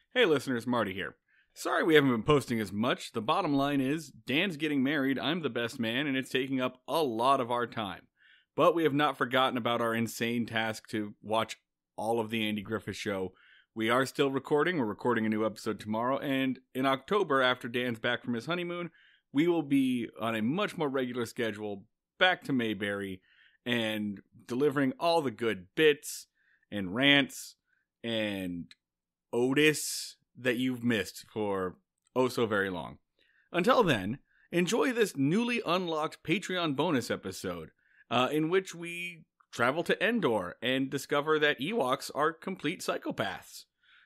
Hey listeners, Marty here. Sorry we haven't been posting as much. The bottom line is, Dan's getting married, I'm the best man, and it's taking up a lot of our time. But we have not forgotten about our insane task to watch all of the Andy Griffith Show. We are still recording. We're recording a new episode tomorrow, and in October, after Dan's back from his honeymoon, we will be on a much more regular schedule, back to Mayberry, and delivering all the good bits and rants and Otis that you've missed for oh so very long. Until then, enjoy this newly unlocked Patreon bonus episode in which we travel to Endor and discover that Ewoks are complete psychopaths.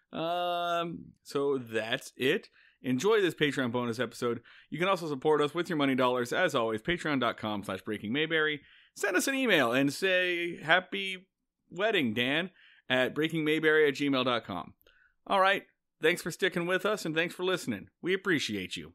So that's it. Enjoy this Patreon bonus episode. You can also support us with your money dollars, as always, patreon.com/breakingmayberry. Send us an email and say, happy wedding, Dan, at breakingmayberry@gmail.com. All right, thanks for sticking with us, and thanks for listening. We appreciate you.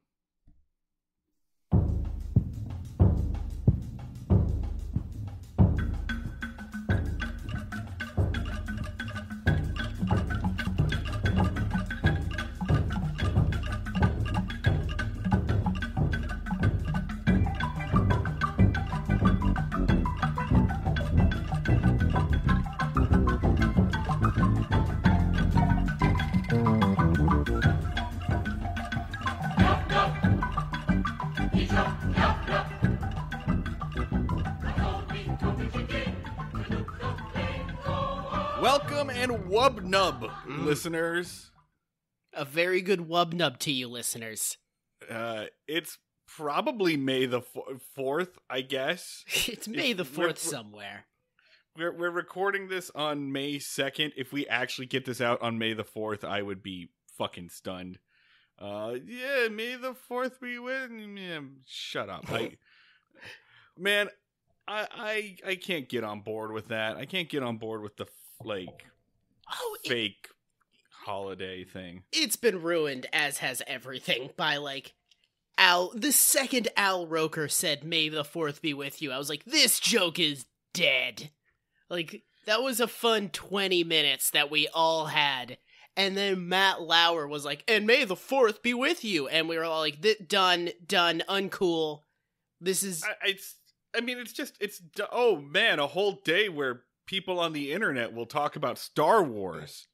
Welcome and wubnub, listeners. A very good wubnub to you, listeners. It's probably May the 4th, I guess. It's May the 4th somewhere. We're recording this on May 2nd. If we actually get this out on May the 4th, I would be fucking stunned. Yeah, May the 4th be with me. Shut up. Man, I can't get on board with that. I can't get on board with the fake holiday thing. It's been ruined, as has everything, by Al. The second Al Roker said May the 4th be with you, I was like, this joke is dead. That was a fun 20 minutes that we all had. And then Matt Lauer was like, and May the 4th be with you. And we were all like, done, uncool. This is... oh man, a whole day where people on the internet will talk about Star Wars.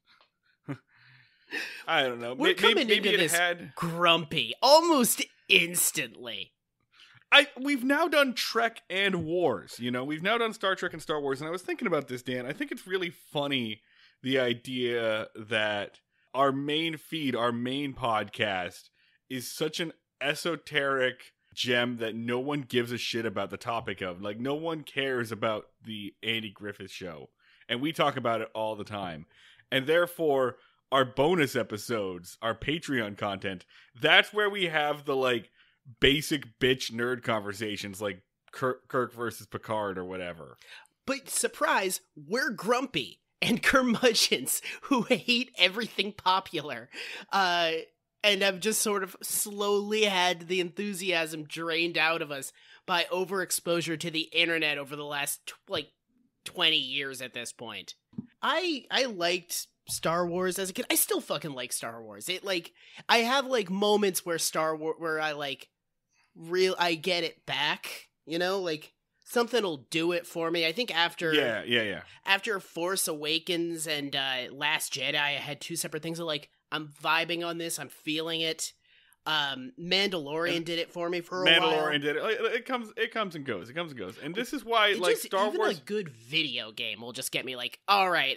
I don't know. We're coming into this grumpy almost instantly. We've now done Trek and Wars. We've now done Star Trek and Star Wars. And I was thinking about this, Dan. I think it's really funny, the idea that our main feed, our main podcast, is such an esoteric gem that no one gives a shit about the topic of. No one cares about the Andy Griffith Show. And we talk about it all the time. And therefore, our bonus episodes, our Patreon content, that's where we have the, basic bitch nerd conversations like Kirk versus Picard or whatever. But surprise, we're grumpy and curmudgeons who hate everything popular. And I've just sort of slowly had the enthusiasm drained out of us by overexposure to the internet over the last, 20 years at this point. I liked Star Wars as a kid. I still fucking like Star Wars. I have, moments where Star Wars, where I, I get it back, something will do it for me. I think after... Yeah. After Force Awakens and Last Jedi, I had two separate things of, I'm vibing on this. I'm feeling it. Mandalorian did it for me for a while. Mandalorian did it. It comes and goes. It comes and goes. And this is why, Star even Wars. A good video game will just get me all right.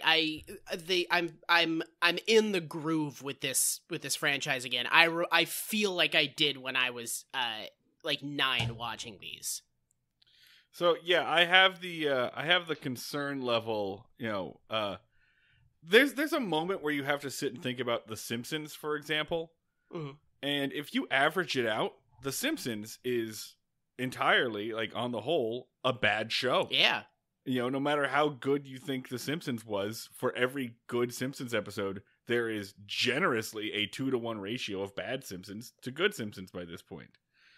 I'm in the groove with this franchise again. I feel like I did when I was 9 watching these. So yeah, I have the concern level. There's a moment where you have to sit and think about The Simpsons, for example. Mm-hmm. And if you average it out, The Simpsons is entirely, on the whole, a bad show. Yeah. No matter how good you think The Simpsons was, for every good Simpsons episode, there is generously a 2-to-1 ratio of bad Simpsons to good Simpsons by this point.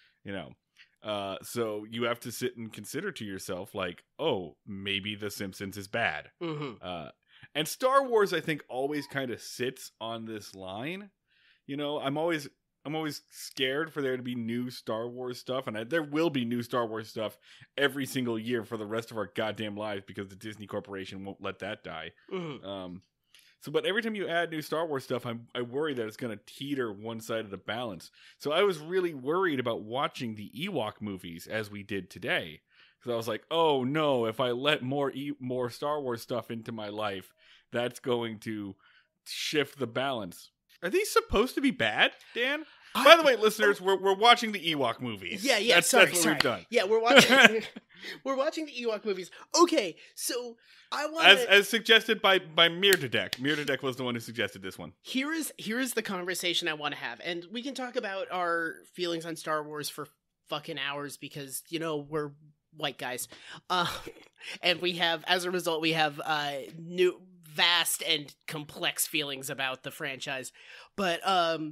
So you have to sit and consider to yourself, oh, maybe The Simpsons is bad. Mm-hmm. And Star Wars, I think, always kind of sits on this line. You know, I'm always scared for there to be new Star Wars stuff, and there will be new Star Wars stuff every single year for the rest of our goddamn lives because the Disney Corporation won't let that die. Mm-hmm. But every time you add new Star Wars stuff, I worry that it's going to teeter one side of the balance. So I was really worried about watching the Ewok movies as we did today. Because I was like, oh no, if I let more Star Wars stuff into my life, that's going to shift the balance. Are these supposed to be bad, Dan? By the way, listeners, we're watching the Ewok movies. Yeah, that's what we've done. Yeah, we're watching we're watching the Ewok movies. Okay, so I want as suggested by Mirdadek. Mirdadek was the one who suggested this one. Here is the conversation I want to have, and we can talk about our feelings on Star Wars for fucking hours because we're white guys, and we have as a result we have new vast and complex feelings about the franchise, but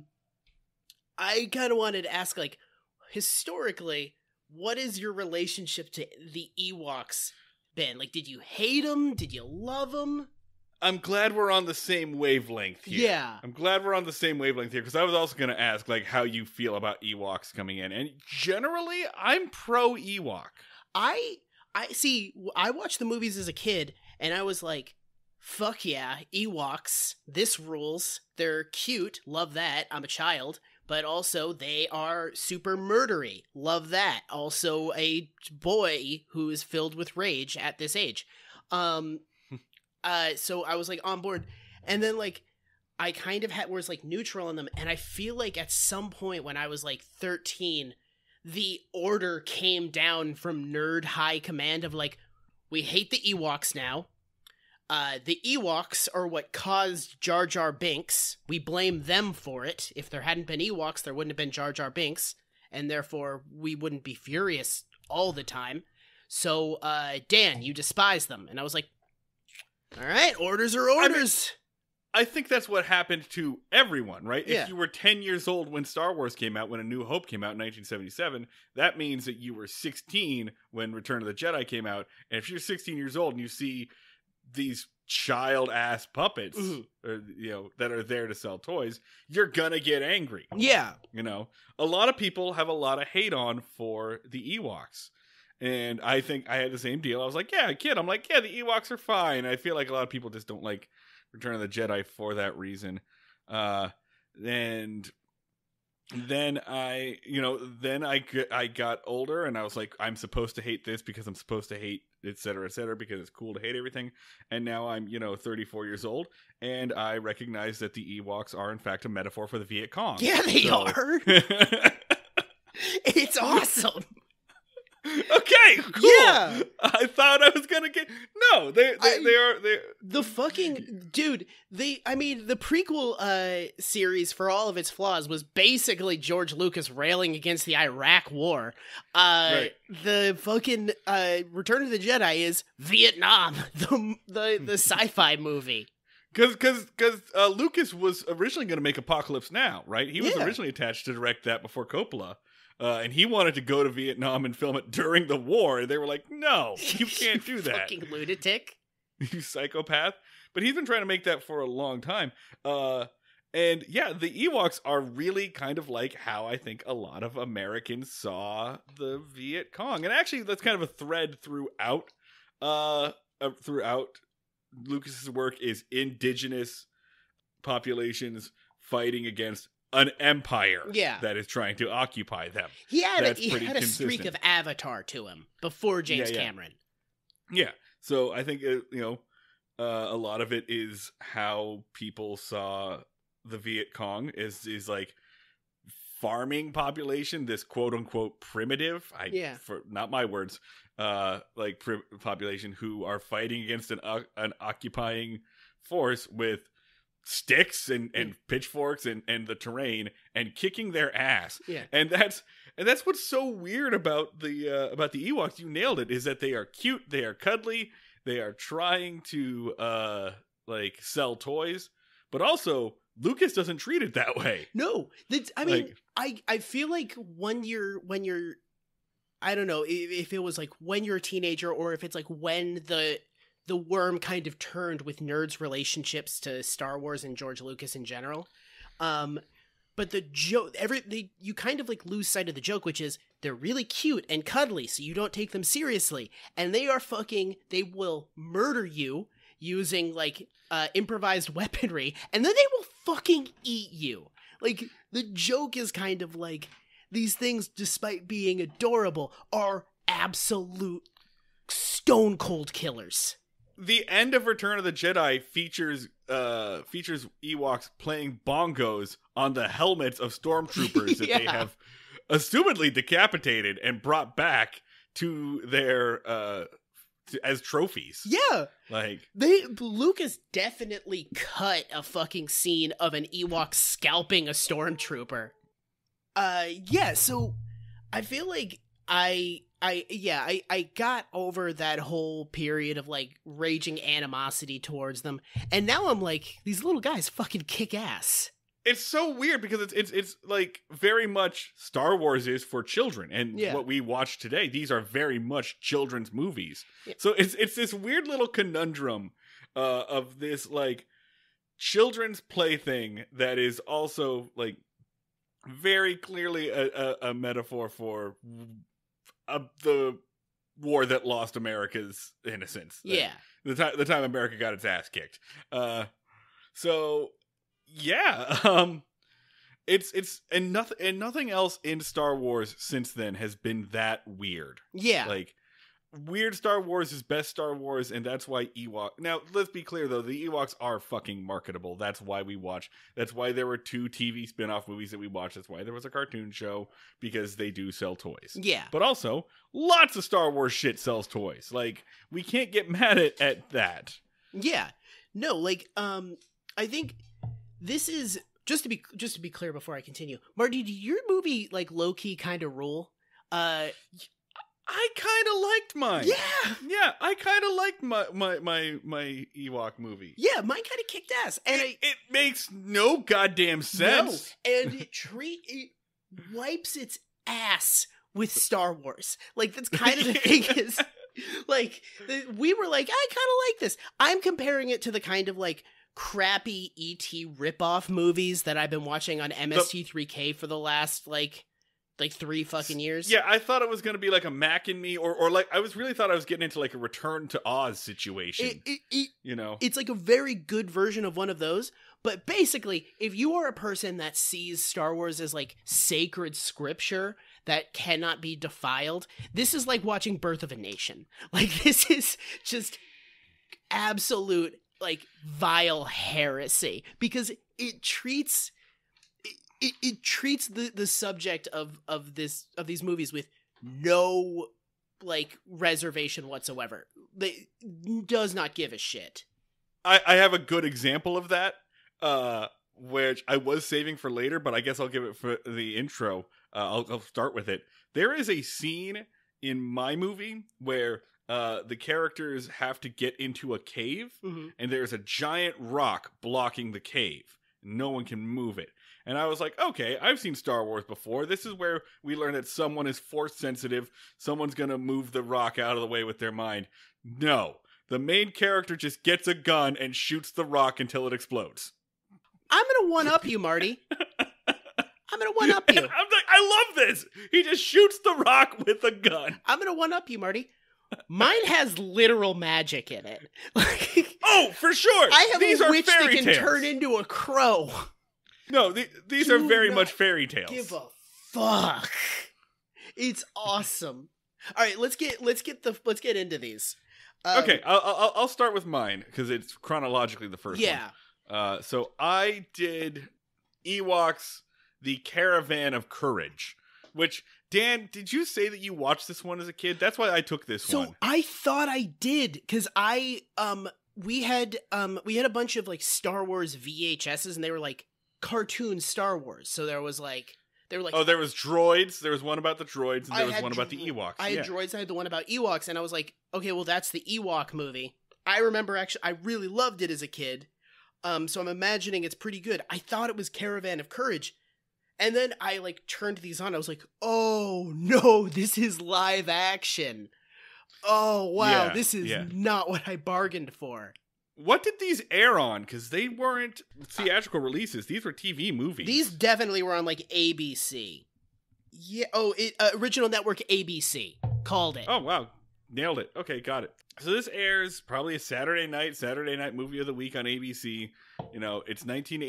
I kind of wanted to ask, like, historically, what is your relationship to the Ewoks been? Like, did you hate them? Did you love them? I'm glad we're on the same wavelength here. Yeah. I'm glad we're on the same wavelength here, because I was also going to ask, like, how you feel about Ewoks coming in. And generally, I'm pro-Ewok. I see, I watched the movies as a kid, and I was like, fuck yeah, Ewoks, this rules. They're cute, love that, I'm a child. But also, they are super murdery. Love that. Also, a boy who is filled with rage at this age. So I was, like, on board. And then, like, I kind of was, like, neutral on them. And I feel like at some point when I was, like, 13, the order came down from nerd high command of, like, we hate the Ewoks now. The Ewoks are what caused Jar Jar Binks. We blame them for it. If there hadn't been Ewoks, there wouldn't have been Jar Jar Binks, and therefore we wouldn't be furious all the time. So, Dan, you despise them. And I was like, all right, orders are orders. I think that's what happened to everyone, right? Yeah. If you were 10 years old when Star Wars came out, when A New Hope came out in 1977, that means that you were 16 when Return of the Jedi came out. And if you're 16 years old and you see these child-ass puppets, or, that are there to sell toys, you're gonna get angry. Yeah. A lot of people have a lot of hate on for the Ewoks. And I think I had the same deal. I was like, yeah, kid. I'm like, yeah, the Ewoks are fine. I feel like a lot of people just don't like Return of the Jedi for that reason. And then I got older and I was like, I'm supposed to hate this because I'm supposed to hate et cetera, because it's cool to hate everything. And now I'm, 34 years old and I recognize that the Ewoks are in fact a metaphor for the Viet Cong. Yeah, they are. It's awesome. Okay, cool. Yeah. I thought I was gonna get they are the fucking dude. The prequel series, for all of its flaws, was basically George Lucas railing against the Iraq War. Right. The fucking Return of the Jedi is Vietnam, the sci-fi movie. Because Lucas was originally going to make Apocalypse Now, right? He was originally attached to direct that before Coppola. And he wanted to go to Vietnam and film it during the war. And they were like, no, you can't do that. Fucking lunatic. You psychopath. But he's been trying to make that for a long time. And yeah, the Ewoks are really kind of like how I think a lot of Americans saw the Viet Cong. And actually, that's kind of a thread throughout Lucas's work is indigenous populations fighting against an empire that is trying to occupy them. He had a streak of Avatar to him before James Cameron. Yeah. So I think, a lot of it is how people saw the Viet Cong is like farming population, this quote unquote primitive, for not my words, population who are fighting against an occupying force with sticks and pitchforks and the terrain and kicking their ass. Yeah. And that's what's so weird about the Ewoks. You nailed it, is that they are cute, they are cuddly, they are trying to sell toys, but also Lucas doesn't treat it that way. No. I feel like when you're I don't know if it was like when you're a teenager or if it's like when the the worm kind of turned with nerds' relationships to Star Wars and George Lucas in general. But the joke, you kind of like lose sight of the joke, which is they're really cute and cuddly, so you don't take them seriously. And they will murder you using like improvised weaponry, and then they will fucking eat you. Like, the joke is kind of like, these things, despite being adorable, are absolute stone cold killers. The end of Return of the Jedi features Ewoks playing bongos on the helmets of stormtroopers that they have assumedly decapitated and brought back to their as trophies. Yeah. Like, Lucas definitely cut a fucking scene of an Ewok scalping a stormtrooper. Yeah, so I feel like I got over that whole period of like raging animosity towards them, and now I'm like, these little guys fucking kick ass. It's so weird because it's like very much Star Wars is for children, and what we watch today, these are very much children's movies. Yeah. So it's this weird little conundrum of this like children's plaything that is also like very clearly a metaphor for the war that lost America's innocence. Yeah, the time America got its ass kicked. So. Yeah, it's nothing else in Star Wars since then has been that weird. Yeah, like weird Star Wars is best Star Wars, and that's why Ewok. Now let's be clear though, the Ewoks are fucking marketable. That's why we watch. That's why there were 2 TV spin-off movies that we watched. That's why there was a cartoon show, because they do sell toys. Yeah, but also lots of Star Wars shit sells toys. Like, we can't get mad at that. Yeah, no, like I think. This is just to be clear before I continue. Marty, did your movie like low key kind of rule? I kind of liked mine. Yeah, I kind of liked my Ewok movie. Yeah, mine kind of kicked ass, and it makes no goddamn sense. No, and it wipes its ass with Star Wars. Like, that's kind of the thing is, like, we were like, I kind of like this. I'm comparing it to the kind of like crappy E.T. ripoff movies that I've been watching on MST3K for the last like 3 fucking years. Yeah, I thought it was going to be like a Mac and Me, or like I thought I was getting into like a Return to Oz situation. You know, it's like a very good version of one of those. But basically, if you are a person that sees Star Wars as like sacred scripture that cannot be defiled, this is like watching Birth of a Nation. Like, this is just absolute like vile heresy, because it treats the subject of these movies with no like reservation whatsoever. It does not give a shit. I have a good example of that, which I was saving for later, but I guess I'll give it for the intro. I'll start with it. There is a scene in my movie where the characters have to get into a cave, and there's a giant rock blocking the cave. No one can move it. And I was like, okay, I've seen Star Wars before. This is where we learn that someone is force sensitive. Someone's going to move the rock out of the way with their mind. No. The main character just gets a gun and shoots the rock until it explodes. I'm going to one-up you, Marty. I'm going to one-up you. I'm like, I love this. He just shoots the rock with a gun. I'm going to one-up you, Marty. Mine has literal magic in it. Oh, for sure. I have these a witch that can tales. turn into a crow. No, these are very much fairy tales. Give a fuck. It's awesome. All right, let's get into these. Okay, I'll start with mine because it's chronologically the first one. Yeah. So I did Ewoks: The Caravan of Courage, which, Dan, did you say that you watched this one as a kid? That's why I took this one. So I thought I did, because we had a bunch of like Star Wars VHSs, and they were like cartoon Star Wars. So there was like there was droids. There was one about the droids, and there was one about the Ewoks. I had droids. I had the one about Ewoks, and I was like, okay, well, that's the Ewok movie. I remember I really loved it as a kid. So I'm imagining it's pretty good. I thought it was Caravan of Courage. And then I like turned these on. I was like, oh no, this is live action. Oh, wow. Yeah, This is yeah. not what I bargained for. What did these air on? Because they weren't theatrical releases. These were TV movies. These definitely were on like ABC. Yeah. Oh, original network ABC called it. Oh, wow. Nailed it. Okay, got it. So this airs probably a Saturday night movie of the week on ABC. You know, it's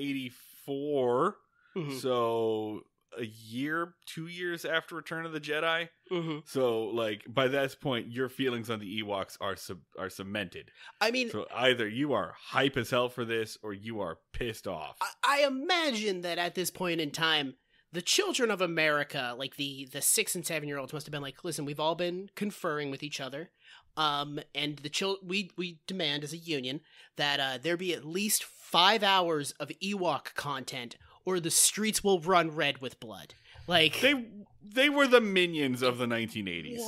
1984. Mhm. So a year, 2 years after Return of the Jedi. Mhm. So, like, by that point, your feelings on the Ewoks are cemented. I mean, So either you are hype as hell for this, or you are pissed off. I imagine that at this point in time, the children of America, like the 6 and 7 year olds, must have been like, listen, we've all been conferring with each other, and we demand as a union that there be at least 5 hours of Ewok content, or the streets will run red with blood. Like they were the minions of the 1980s.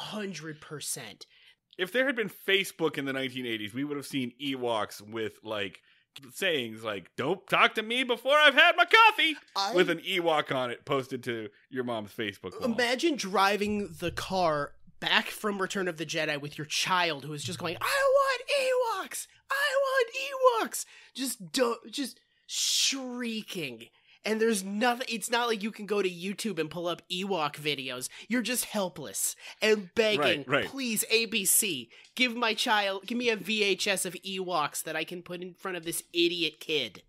100%. If there had been Facebook in the 1980s, we would have seen Ewoks with like sayings like, "Don't talk to me before I've had my coffee," with an Ewok on it posted to your mom's Facebook wall. Imagine driving the car back from Return of the Jedi with your child who is just going, I want Ewoks! I want Ewoks! Just shrieking. And there's nothing, it's not like you can go to YouTube and pull up Ewok videos. You're just helpless and begging, Right. please, ABC, give me a VHS of Ewoks that I can put in front of this idiot kid.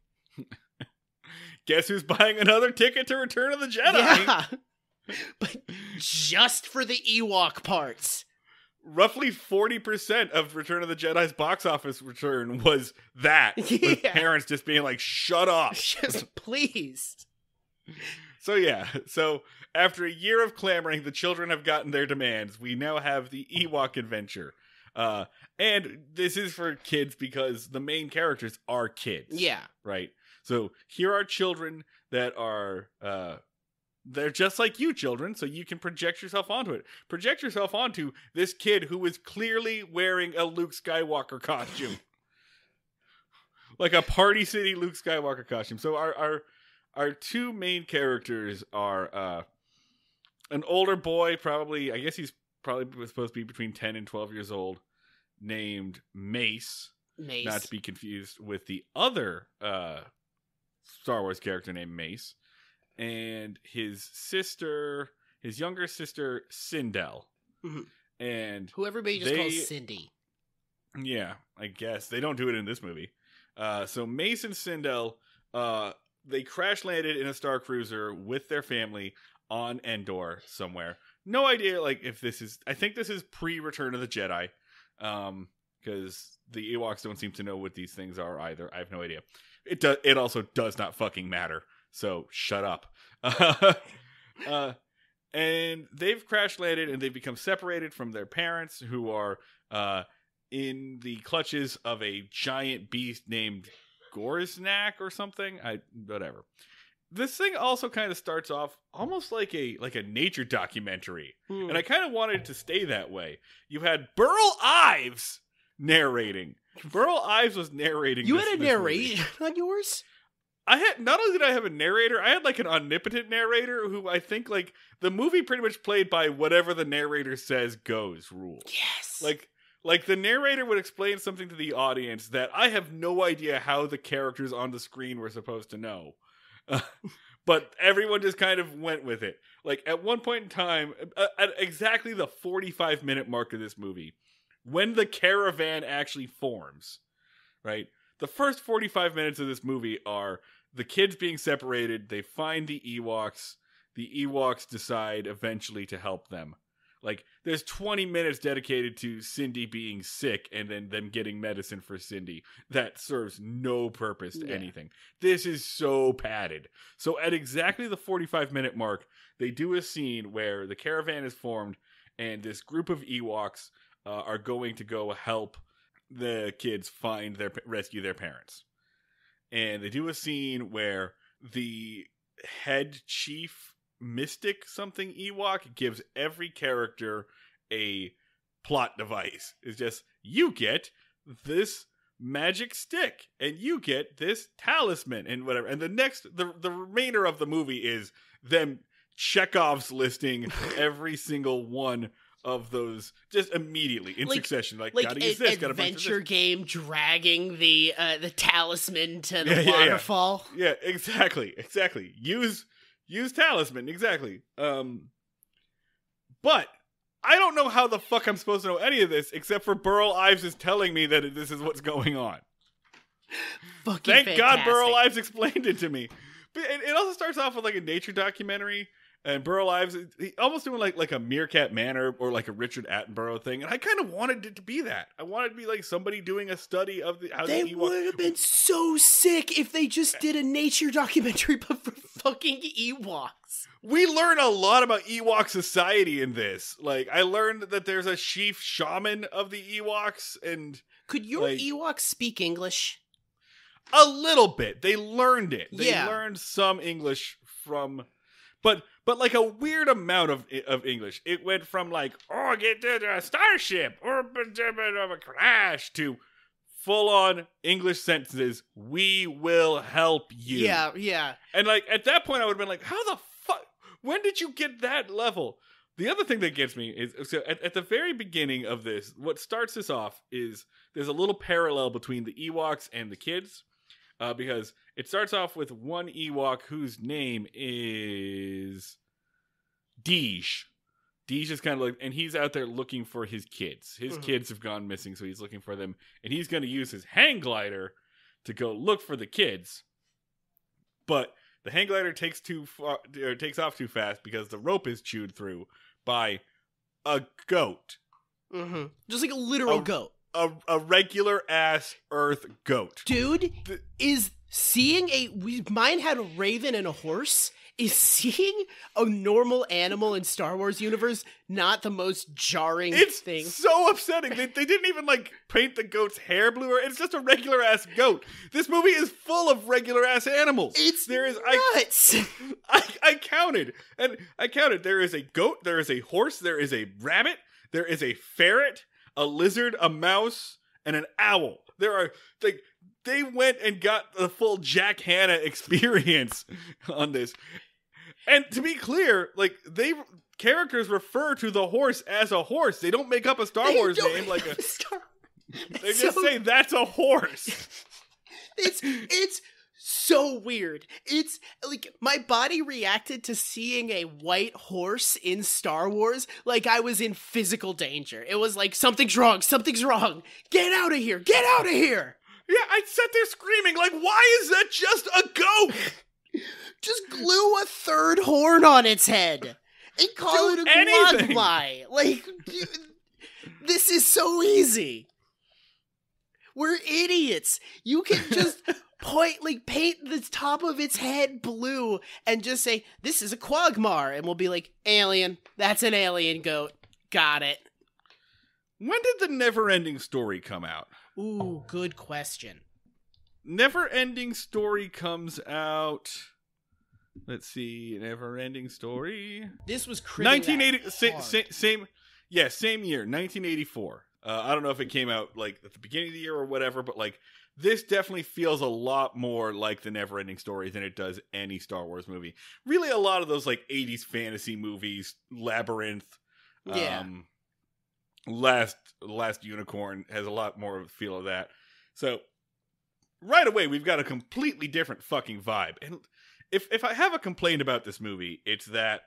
Guess who's buying another ticket to Return of the Jedi? Yeah. But just for the Ewok parts. Roughly 40% of Return of the Jedi's box office return was that. Yeah. With parents just being like, shut up. Just please. So yeah, so after a year of clamoring, the children have gotten their demands. We now have the Ewok adventure. And this is for kids because the main characters are kids. Yeah. Right? So here are children that are... they're just like you, children, so you can project yourself onto it. Project yourself onto this kid who is clearly wearing a Luke Skywalker costume. Like a Party City Luke Skywalker costume. So our two main characters are an older boy, probably, I guess he's probably supposed to be between 10 and 12 years old, named Mace. Not to be confused with the other Star Wars character named Mace. And his younger sister, Sindel. Mm-hmm. And who everybody just calls Cindy. Yeah, I guess. They don't do it in this movie. So Mace and Sindel, they crash landed in a Star Cruiser with their family on Endor somewhere. No idea, like, if this is... I think this is pre-Return of the Jedi. Because the Ewoks don't seem to know what these things are either. I have no idea. It also does not fucking matter. So, shut up. And they've crash landed and they've become separated from their parents, who are in the clutches of a giant beast named Gorznak or something. Whatever. This thing also kind of starts off almost like a nature documentary. And I kind of wanted it to stay that way. You had Burl Ives narrating. Burl Ives was narrating. You had a narration on yours? Not only did I have a narrator, I had like an omnipotent narrator who I think like the movie pretty much played by whatever the narrator says goes rule. Yes. Like the narrator would explain something to the audience that I have no idea how the characters on the screen were supposed to know. But everyone just kind of went with it. Like at one point in time, at exactly the 45-minute mark of this movie, when the caravan actually forms, right? The first 45 minutes of this movie are the kids being separated. They find the Ewoks. The Ewoks decide eventually to help them. Like, there's 20 minutes dedicated to Cindy being sick and then them getting medicine for Cindy. That serves no purpose to anything. This is so padded. So at exactly the 45-minute mark, they do a scene where the caravan is formed and this group of Ewoks are going to go help the kids rescue their parents. And they do a scene where the head chief mystic something Ewok gives every character a plot device. It's just, you get this magic stick and you get this talisman and whatever. And the remainder of the movie is them Chekhov's listing every single one of those just immediately in succession. Like gotta use this, gotta bunch of adventure this. game dragging the talisman to the waterfall. Yeah, exactly. Use talisman, exactly. But I don't know how the fuck I'm supposed to know any of this except for Burl Ives is telling me that this is what's going on. Fucking Thank fantastic. God Burl Ives explained it to me. But it also starts off with like a nature documentary, and Burl Ives, he almost doing like a Meerkat Manor or like a Richard Attenborough thing, and I kind of wanted it to be that. I wanted it to be like somebody doing a study of how they the Ewok would have been so sick if they just did a nature documentary but for fucking Ewoks. We learn a lot about Ewok society in this. Like, I learned that there's a chief shaman of the Ewoks, and could your Ewoks speak English? A little bit. They learned it. They Yeah. learned some English from, but like a weird amount of English. It went from like, oh, get to a starship or of a crash to full on English sentences. We will help you. Yeah. And like at that point, I would have been like, how the fuck? When did you get that level? The other thing that gets me is so at the very beginning of this, what starts this off is there's a little parallel between the Ewoks and the kids. Because it starts off with one Ewok whose name is Deej. Deej is kind of like, and he's out there looking for his kids. His kids have gone missing, so he's looking for them. And he's going to use his hang glider to go look for the kids. But the hang glider takes off too fast because the rope is chewed through by a goat. Mm-hmm. Just like a literal goat. A regular ass Earth goat. Dude, is seeing mine had a raven and a horse. Is seeing a normal animal in Star Wars universe not the most jarring thing? It's so upsetting. They didn't even like paint the goat's hair blue. It's just a regular ass goat. This movie is full of regular ass animals. There is nuts. I counted. There is a goat. There is a horse. There is a rabbit. There is a ferret. A lizard, a mouse, and an owl. They went and got the full Jack Hanna experience on this. And to be clear, like characters refer to the horse as a horse. They don't make up a Star Wars name like a. They just say that's a horse. It's so weird. It's like my body reacted to seeing a white horse in Star Wars like I was in physical danger. It was like, something's wrong. Get out of here. Yeah, I sat there screaming, like, why is that just a goat? Just glue a third horn on its head and call it a quagmire. Like, this is so easy. We're idiots. You can just paint the top of its head blue and just say, this is a quagmire. And we'll be like, alien. That's an alien goat. Got it. When did the Never-Ending Story come out? Ooh, good question. Never-Ending Story comes out... Let's see, Never-Ending Story... This was 1980. Same year, 1984. I don't know if it came out like at the beginning of the year or whatever, but like this definitely feels a lot more like the Never-Ending Story than it does any Star Wars movie. Really, a lot of those like 80s fantasy movies, Labyrinth, Last Unicorn has a lot more of a feel of that. So right away, we've got a completely different fucking vibe. And if I have a complaint about this movie, it's that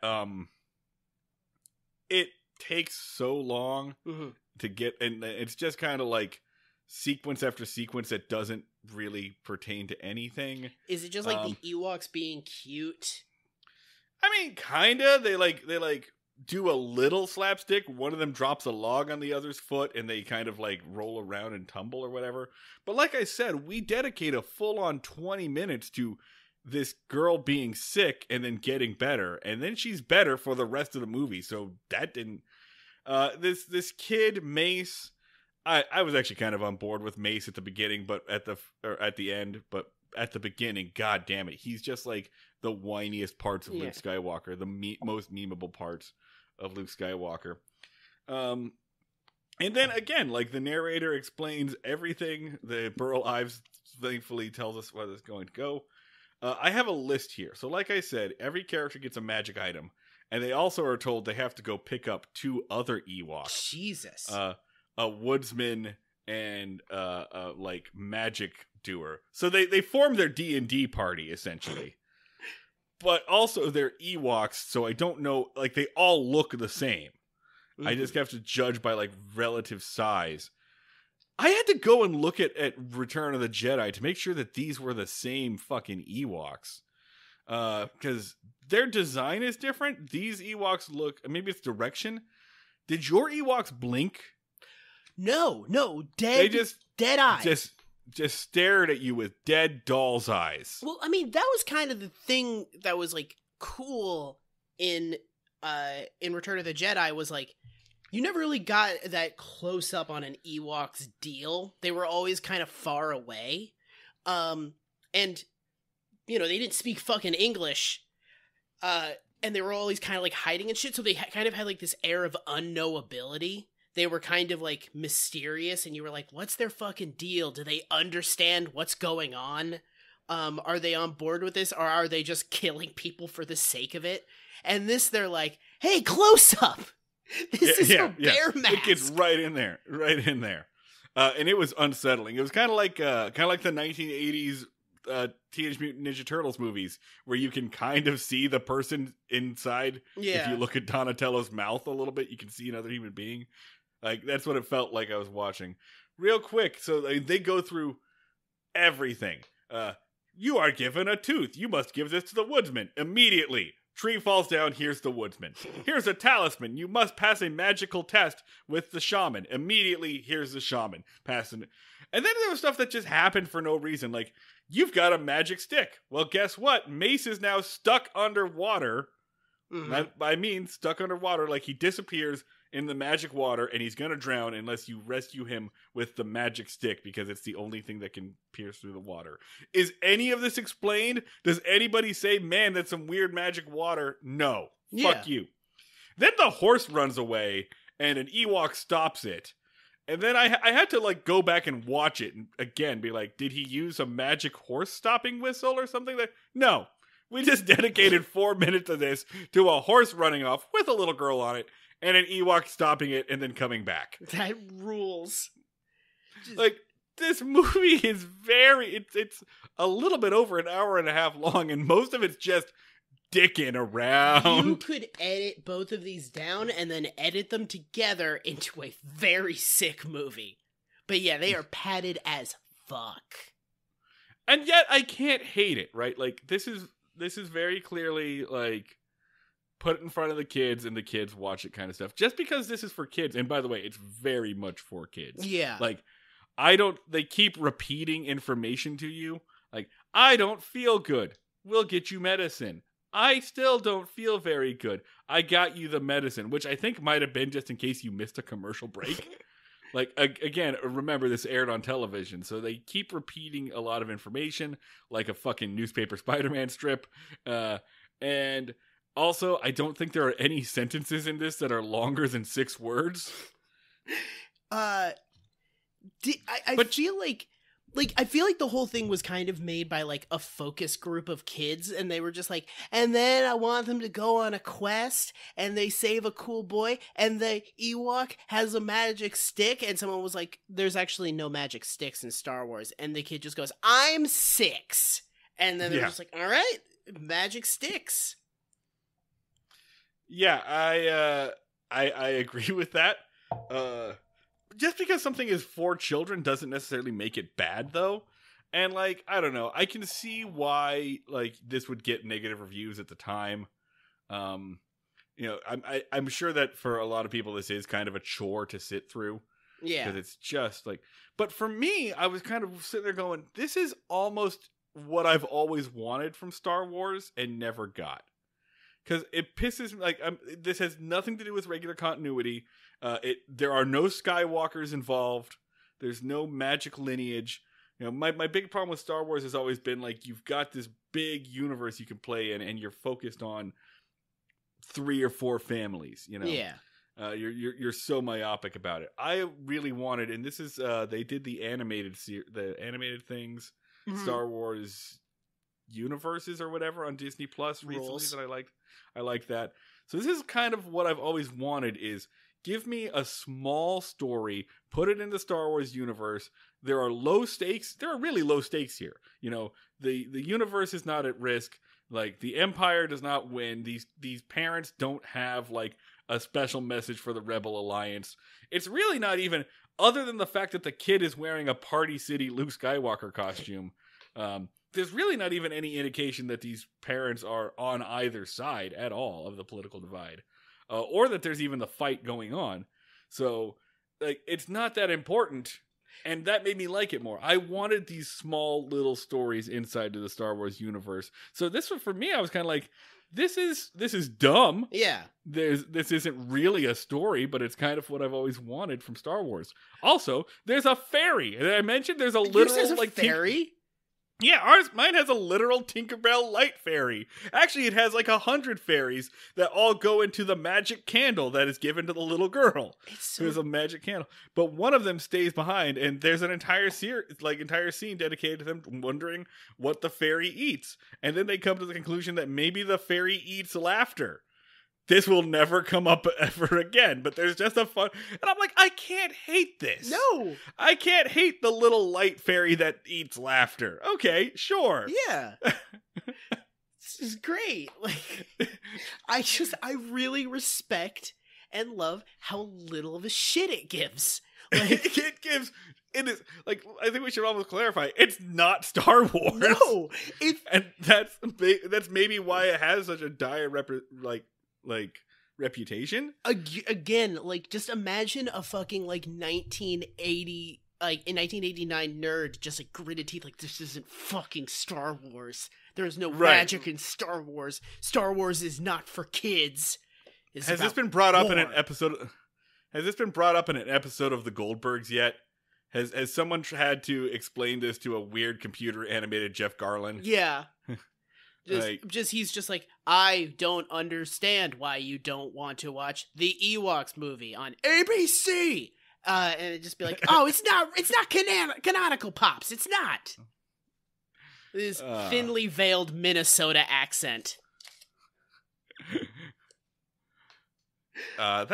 it takes so long to get, and it's just kind of like sequence after sequence that doesn't really pertain to anything. Is it just like the Ewoks being cute? I mean, kinda. They do a little slapstick. One of them drops a log on the other's foot and they kind of like roll around and tumble or whatever. But like I said, we dedicate a full-on 20 minutes to this girl being sick and then getting better, and then she's better for the rest of the movie. So that didn't this kid Mace, I was actually kind of on board with Mace at the beginning, but at the end, but at the beginning, god damn it, he's just like the whiniest parts of Luke Skywalker, the most memeable parts of Luke Skywalker. And then again, like the narrator explains everything. The Burl Ives thankfully tells us where this is going to go. I have a list here. So like I said, every character gets a magic item. And they also are told they have to go pick up 2 other Ewoks. Jesus. A woodsman and like magic doer. So they form their D&D party essentially. But also they're Ewoks, so I don't know, like they all look the same. Mm-hmm. I just have to judge by like relative size. I had to go and look at Return of the Jedi to make sure that these were the same fucking Ewoks. Because their design is different. These Ewoks look, maybe it's direction. Did your Ewoks blink? No, dead eyes. Just stared at you with dead doll's eyes. Well, I mean, that was kind of the thing that was like cool in Return of the Jedi was like you never really got that close up on an Ewok's deal. They were always kind of far away. And you know, they didn't speak fucking English. And they were always kind of like hiding and shit, so they kind of had like this air of unknowability. They were kind of like mysterious, and you were like, what's their fucking deal? Do they understand what's going on? Are they on board with this, or are they just killing people for the sake of it? And this, they're like, hey, close up! This is a bear mask! It gets right in there. And it was unsettling. It was kind of like the 1980s Teenage Mutant Ninja Turtles movies, where you can kind of see the person inside. Yeah. If you look at Donatello's mouth a little bit, you can see another human being. Like, that's what it felt like I was watching. Real quick, so they go through everything. You are given a tooth. You must give this to the woodsman immediately. Tree falls down, here's the woodsman. Here's a talisman. You must pass a magical test with the shaman. Immediately, here's the shaman. Passing it. And then there was stuff that just happened for no reason. Like, you've got a magic stick. Well, guess what? Mace is now stuck underwater. Mm-hmm. I mean, stuck underwater, like he disappears in the magic water, and he's gonna drown unless you rescue him with the magic stick, because it's the only thing that can pierce through the water. Is any of this explained? Does anybody say, man, that's some weird magic water? No. Yeah. Fuck you. Then the horse runs away, and an Ewok stops it. And then I had to like go back and watch it and again be like, did he use a magic horse stopping whistle or something? No. We just dedicated 4 minutes of this to a horse running off with a little girl on it, and an Ewok stopping it and then coming back. That rules. Like, this movie is it's a little bit over an hour and a half long, and most of it's just dicking around. You could edit both of these down and then edit them together into a very sick movie. But yeah, they are padded as fuck. And yet I can't hate it, right? Like, this is very clearly like put it in front of the kids and the kids watch it kind of stuff. Just because this is for kids, and by the way, it's very much for kids. Yeah. Like, they keep repeating information to you. Like, I don't feel good. We'll get you medicine. I still don't feel very good. I got you the medicine, which I think might have been just in case you missed a commercial break. Like, again, remember this aired on television, so they keep repeating a lot of information, like a fucking newspaper Spider-Man strip. And also, I don't think there are any sentences in this that are longer than 6 words. I feel like the whole thing was kind of made by like a focus group of kids, and they were just like, and then I want them to go on a quest and they save a cool boy, and the Ewok has a magic stick, and someone was like, there's actually no magic sticks in Star Wars, and the kid just goes, I'm 6, and then they're just like, all right, magic sticks. Yeah, I agree with that. Just because something is for children doesn't necessarily make it bad, though. And, like, I don't know. I can see why, like, this would get negative reviews at the time. You know, I'm sure that for a lot of people this is kind of a chore to sit through. Yeah. Because it's just, like... But for me, I was kind of sitting there going, this is almost what I've always wanted from Star Wars and never got. Because it pisses me, like, this has nothing to do with regular continuity. There are no Skywalkers involved. There's no magic lineage. You know, my big problem with Star Wars has always been, like, you've got this big universe you can play in, and you're focused on 3 or 4 families, you know? Yeah. You're so myopic about it. I really wanted, and this is, they did the animated things, mm-hmm. Star Wars universes or whatever on Disney Plus recently Rules. that I liked. I like that. So this is kind of what I've always wanted is give me a small story, put it in the Star Wars universe. There are low stakes. There are really low stakes here. You know, the universe is not at risk. Like the Empire does not win. These parents don't have like a special message for the Rebel Alliance. It's really not even, other than the fact that the kid is wearing a Party City Luke Skywalker costume. There's really not even any indication that these parents are on either side at all of the political divide, or that there's even the fight going on. So, like, it's not that important, and that made me like it more. I wanted these small little stories inside to the Star Wars universe. So this one, for me, I was kind of like, this is dumb. Yeah. This isn't really a story, but it's kind of what I've always wanted from Star Wars. Also, there's a fairy. And I mentioned there's a literal like fairy. Yeah, mine has a literal Tinkerbell light fairy. Actually, it has like 100 fairies that all go into the magic candle that is given to the little girl. There's a magic candle, but one of them stays behind, and there's an entire scene dedicated to them wondering what the fairy eats, and then they come to the conclusion that maybe the fairy eats laughter. This will never come up ever again, but there's just a fun... And I'm like, I can't hate this. No. I can't hate the little light fairy that eats laughter. Okay, sure. Yeah. This is great. Like, I really respect and love how little of a shit it gives. Like, it is, like, I think we should almost clarify, it's not Star Wars. No. And that's maybe why it has such a dire reputation. Again, like, just imagine a fucking like 1980 like in 1989 nerd just like gritted teeth like, this isn't fucking Star Wars. There's no magic in Star Wars. Star Wars is not for kids. Has this been brought up in an episode? Has this been brought up in an episode of the Goldbergs yet? Has someone had to explain this to a weird computer animated Jeff Garlin? Yeah. He's just like, I don't understand why you don't want to watch the Ewoks movie on ABC. And it'd just be like, oh, it's not canonical, Pops. It's not. This thinly veiled Minnesota accent. Have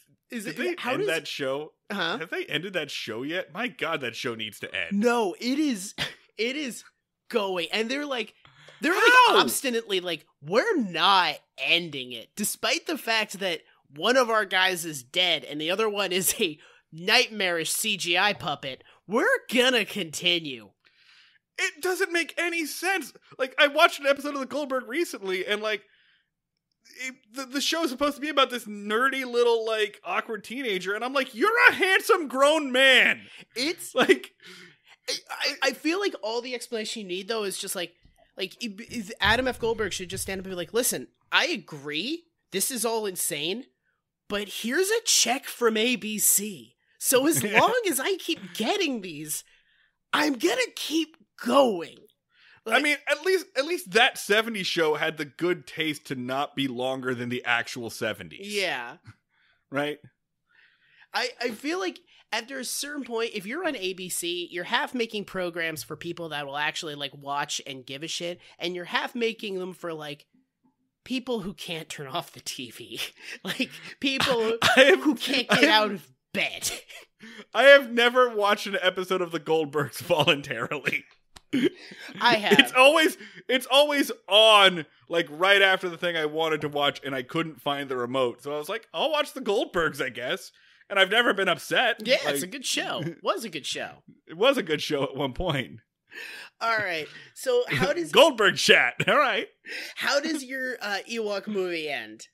they ended that show yet? My God, that show needs to end. No, it is going, and they're like obstinately like, we're not ending it, despite the fact that one of our guys is dead and the other one is a nightmarish CGI puppet. We're gonna continue. It doesn't make any sense. Like, I watched an episode of The Goldberg recently, and like, the show is supposed to be about this nerdy little like awkward teenager, and I'm like, you're a handsome grown man. It's like, I feel like all the explanation you need though is just like Adam F. Goldberg should just stand up and be like, listen, I agree, this is all insane, but here's a check from ABC. So as long as I keep getting these, I'm gonna keep going. Like, I mean, at least that 70s show had the good taste to not be longer than the actual 70s. Yeah. Right? I feel like after a certain point, if you're on ABC, you're half making programs for people that will actually like watch and give a shit, and you're half making them for like people who can't turn off the TV. Like people who can't get out of bed. I have never watched an episode of The Goldbergs voluntarily. I have. It's always on like right after the thing I wanted to watch, and I couldn't find the remote. So I was like, I'll watch The Goldbergs, I guess. And I've never been upset. Yeah, it's a good show. It was a good show. It was a good show at one point. All right. So how does Goldberg chat? All right. How does your Ewok movie end?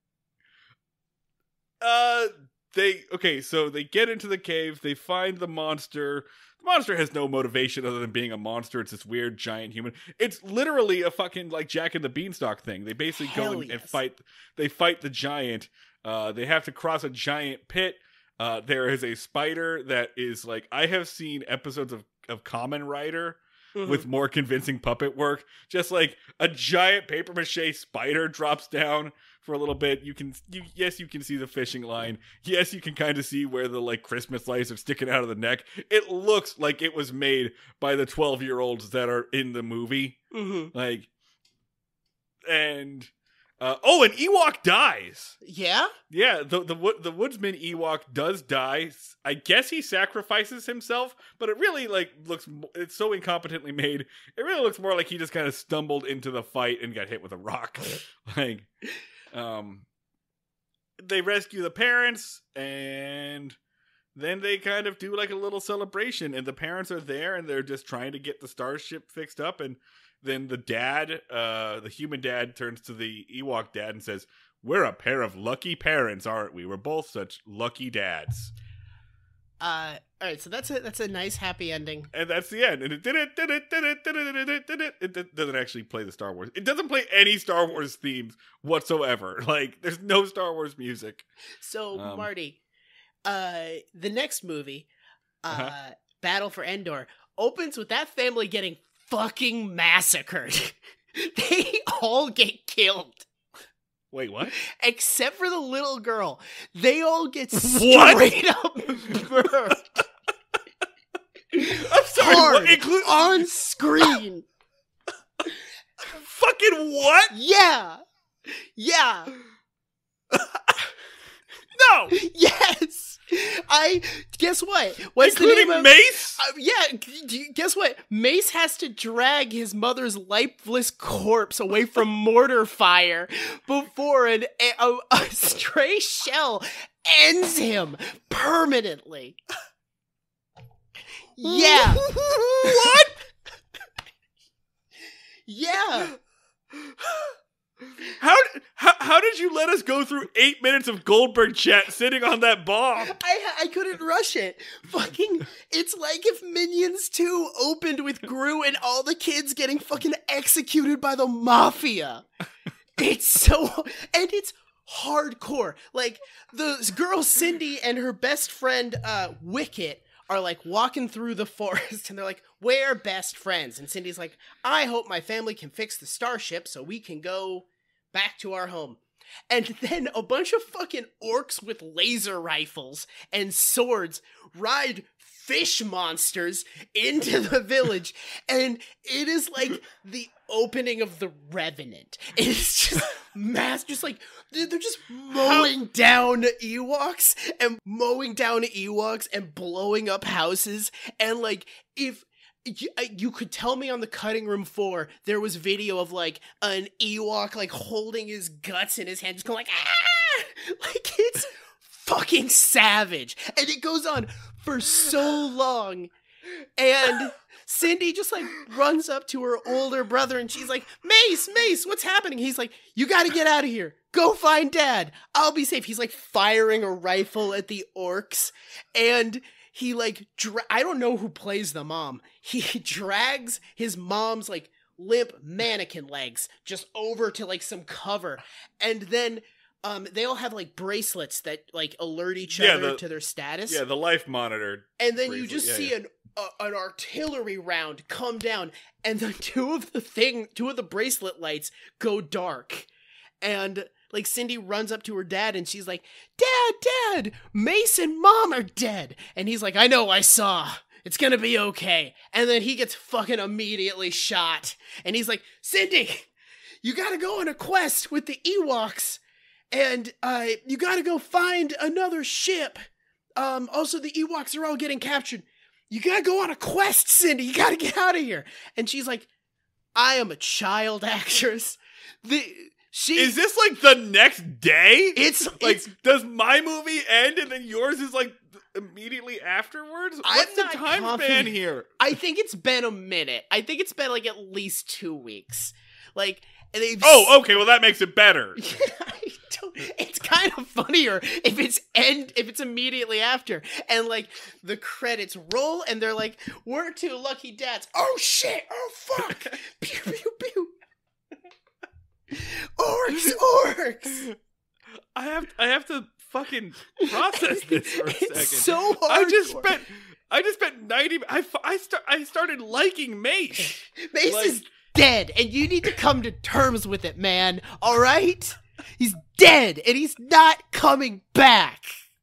So they get into the cave, they find the monster. The monster has no motivation other than being a monster. It's this weird giant human. It's literally a fucking like Jack and the Beanstalk thing. They basically go and fight. They fight the giant. They have to cross a giant pit. There is a spider that is like, I have seen episodes of Kamen Rider with more convincing puppet work. Just like a giant papier-mâché spider drops down for a little bit. Yes, you can see the fishing line. Yes, you can kind of see where the like Christmas lights are sticking out of the neck. It looks like it was made by the 12-year-olds that are in the movie. Mm-hmm. Like, and an Ewok dies. Yeah? Yeah, the woodsman Ewok does die. I guess he sacrifices himself, but it really it's so incompetently made. It really looks more like he just kind of stumbled into the fight and got hit with a rock. They rescue the parents, and then they kind of do like a little celebration, and the parents are there, and they're just trying to get the starship fixed up, and then the dad, the human dad, turns to the Ewok dad and says, "We're a pair of lucky parents, aren't we? We're both such lucky dads." All right, so that's a nice happy ending. And that's the end. And it doesn't actually play the Star Wars. It doesn't play any Star Wars themes whatsoever. Like, there's no Star Wars music. So, Marty, the next movie, Battle for Endor, opens with that family getting fucking massacred. They all get killed. Wait, what? Except for the little girl. They all get straight up burned. I'm sorry, hard, on screen. Fucking what? Yeah. No. Yes. Guess what? What's Including the name of Mace? Guess what? Mace has to drag his mother's lifeless corpse away from mortar fire before a stray shell ends him permanently. Yeah. What? Yeah. How did you let us go through 8 minutes of Goldberg chat sitting on that bomb? I couldn't rush it. Fucking, it's like if Minions 2 opened with Gru and all the kids getting fucking executed by the mafia. It's hardcore. Like, the girl Cindy and her best friend Wicket are like walking through the forest, and they're like, "We're best friends." And Cindy's like, "I hope my family can fix the starship so we can go back to our home." And then a bunch of fucking orcs with laser rifles and swords ride fish monsters into the village, and it is like the opening of The Revenant. It's just just like they're just mowing down Ewoks and blowing up houses, and like if you could tell me on the cutting room floor there was video of like an Ewok like holding his guts in his hand, just going like, ah! Like, it's fucking savage, and it goes on for so long. And Cindy just like runs up to her older brother, and she's like, Mace, what's happening? He's like, "You gotta get out of here. Go find Dad. I'll be safe." He's like firing a rifle at the orcs, and he like, I don't know who plays the mom. He drags his mom's like limp mannequin legs just over to like some cover, and then they all have like bracelets that like alert each other to their status. Yeah, the life monitor. And then you just see an artillery round come down, and the two of the bracelet lights go dark, and like Cindy runs up to her dad, and she's like, Dad, Mace and Mom are dead. And he's like, "I know, I saw. It's gonna be okay." And then he gets fucking immediately shot, and he's like, "Cindy, you gotta go on a quest with the Ewoks, and you gotta go find another ship. Also, the Ewoks are all getting captured. You gotta go on a quest, Cindy. You gotta get out of here." And she's like, "I am a child actress. Is this like the next day? Does my movie end and then yours is like immediately afterwards? What's the time span here? I think it's been a minute. I think it's been like at least 2 weeks. Like, okay, well that makes it better. It's kind of funnier if it's immediately after, and like the credits roll, and they're like, "We're two lucky dads." Oh shit! Oh fuck! Pew pew pew. Orcs! I have to fucking process this for a second. It's so hard. I just spent 90. I started liking Mace. Mace is dead, and you need to come to terms with it, man. All right? He's dead, and he's not coming back.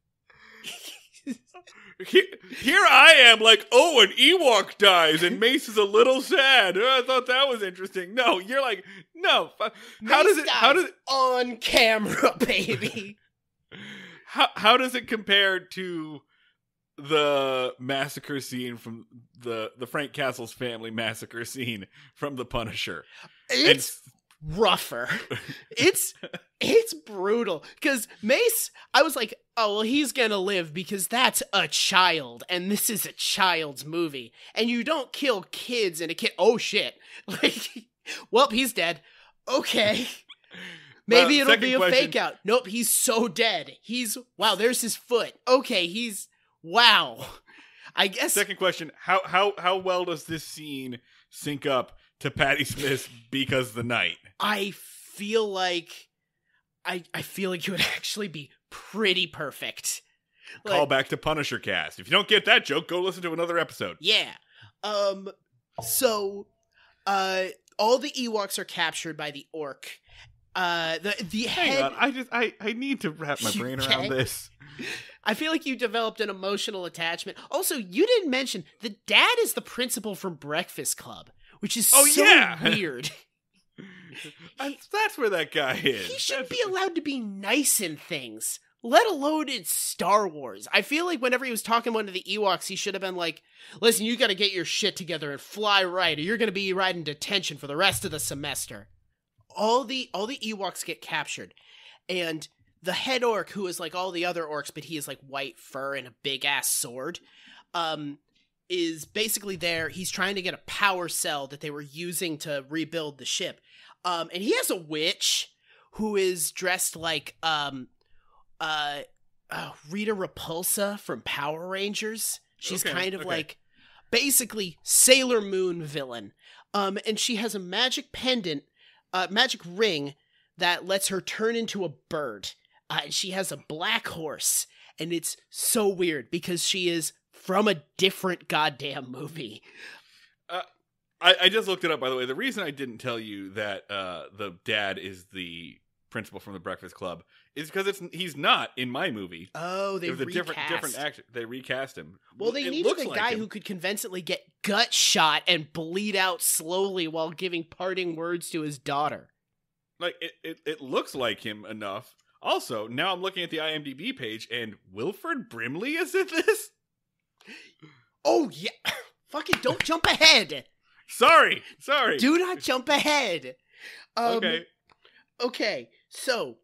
Here I am, like, oh, an Ewok dies, and Mace is a little sad. I thought that was interesting. No, you're like, no. How does it on camera, baby? How does it compare to the massacre scene from the Frank Castle's family massacre scene from The Punisher? It's rougher. It's brutal. Because Mace, I was like, oh, well, he's gonna live because that's a child, and this is a child's movie. And you don't kill kids in a kid. Oh, shit. Like, well, he's dead. Okay. Maybe it'll be a fake out. Nope, he's so dead. Wow, there's his foot. Okay, wow. I guess. Second question, how well does this scene sync up to Patti Smith's Because the Night? I feel like it would actually be pretty perfect. Call back to Punisher Cast. If you don't get that joke, go listen to another episode. Yeah. So, all the Ewoks are captured by the orc. The head. Hang on, I need to wrap my brain around this. I feel like you developed an emotional attachment. Also, you didn't mention the dad is the principal from Breakfast Club, which is weird. That's where that guy is. He should be allowed to be nice in things, let alone in Star Wars. I feel like whenever he was talking to one of the Ewoks, he should have been like, listen, you got to get your shit together and fly right, or you're going to be riding detention for the rest of the semester. All the Ewoks get captured, and the head orc, who is like all the other orcs, but he has like white fur and a big ass sword, is basically there. He's trying to get a power cell that they were using to rebuild the ship. And he has a witch who is dressed like Rita Repulsa from Power Rangers. She's kind of like basically Sailor Moon villain. And she has a magic pendant, magic ring that lets her turn into a bird. And she has a black horse, and it's so weird because she is from a different goddamn movie. I just looked it up, by the way. The reason I didn't tell you that the dad is the principal from the Breakfast Club is because he's not in my movie. Oh, they recast. It was a different actor. They recast him. Well, they needed a guy who could convincingly get gut shot and bleed out slowly while giving parting words to his daughter. Like, it looks like him enough. Also, now I'm looking at the IMDb page, and Wilford Brimley is in this? Oh, yeah. Fucking don't jump ahead. Sorry. Do not jump ahead. Okay. So,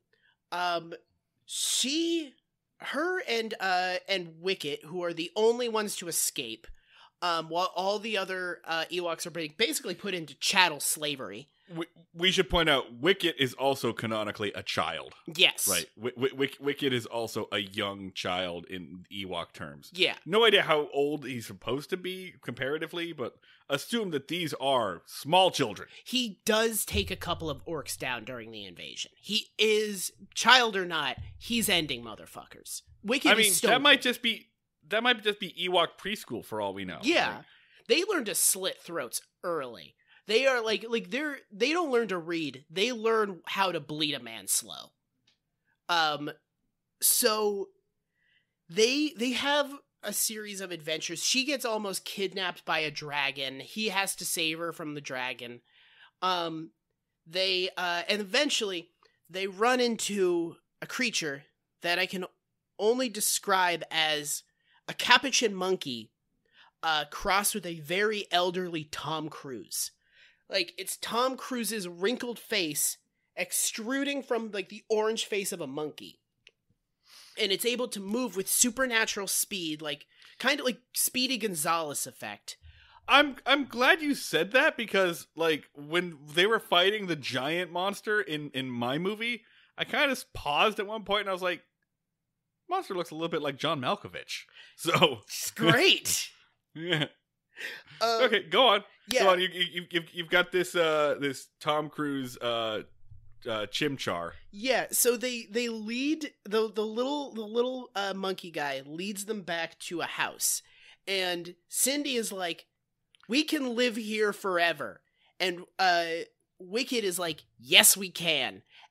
her and Wicket, who are the only ones to escape, while all the other Ewoks are basically put into chattel slavery. We should point out, Wicket is also canonically a child. Yes. Right. Wicket is also a young child in Ewok terms. Yeah. No idea how old he's supposed to be comparatively, but assume that these are small children. He does take a couple of orcs down during the invasion. He is, child or not, he's ending motherfuckers. Wicket is stone. that might just be Ewok preschool for all we know. Yeah. Right? They learn to slit throats early. They are they don't learn to read. They learn how to bleed a man slow. So they have a series of adventures. She gets almost kidnapped by a dragon. He has to save her from the dragon. And eventually they run into a creature that I can only describe as a capuchin monkey crossed with a very elderly Tom Cruise. Like, it's Tom Cruise's wrinkled face extruding from, like, the orange face of a monkey. And it's able to move with supernatural speed, like, kind of like Speedy Gonzales effect. I'm glad you said that, because, like, when they were fighting the giant monster in my movie, I kind of paused at one point and I was like, monster looks a little bit like John Malkovich. So it's great. Yeah. Okay, go on. Yeah. Go on. You've got this this Tom Cruise chimchar. Yeah. So they lead the little monkey guy leads them back to a house, and Cindy is like, "We can live here forever," and Wicked is like, "Yes, we can."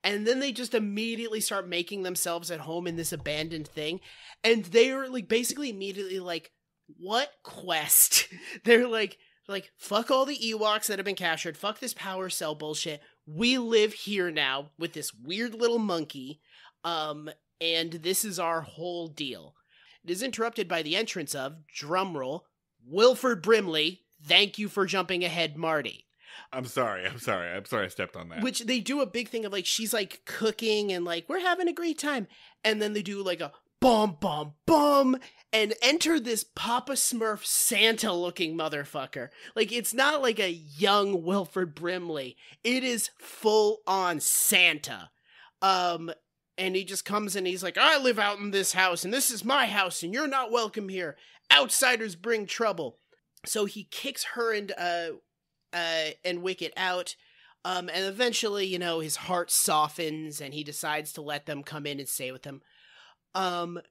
And then they just immediately start making themselves at home in this abandoned thing. And they're like basically immediately like, what quest? They're like, fuck all the Ewoks that have been captured. Fuck this power cell bullshit. We live here now with this weird little monkey. And this is our whole deal. It is interrupted by the entrance of, drumroll, Wilford Brimley. Thank you for jumping ahead, Marty. I'm sorry I stepped on that. Which they do a big thing of, like, she's like cooking and like, we're having a great time. And then they do like a bum, bum, bum, and enter this Papa Smurf Santa looking motherfucker. Like, it's not like a young Wilford Brimley. It is full on Santa. And he just comes and he's like, I live out in this house and this is my house and you're not welcome here. Outsiders bring trouble. So he kicks her and Wicket out. And eventually, you know, his heart softens and he decides to let them come in and stay with him. And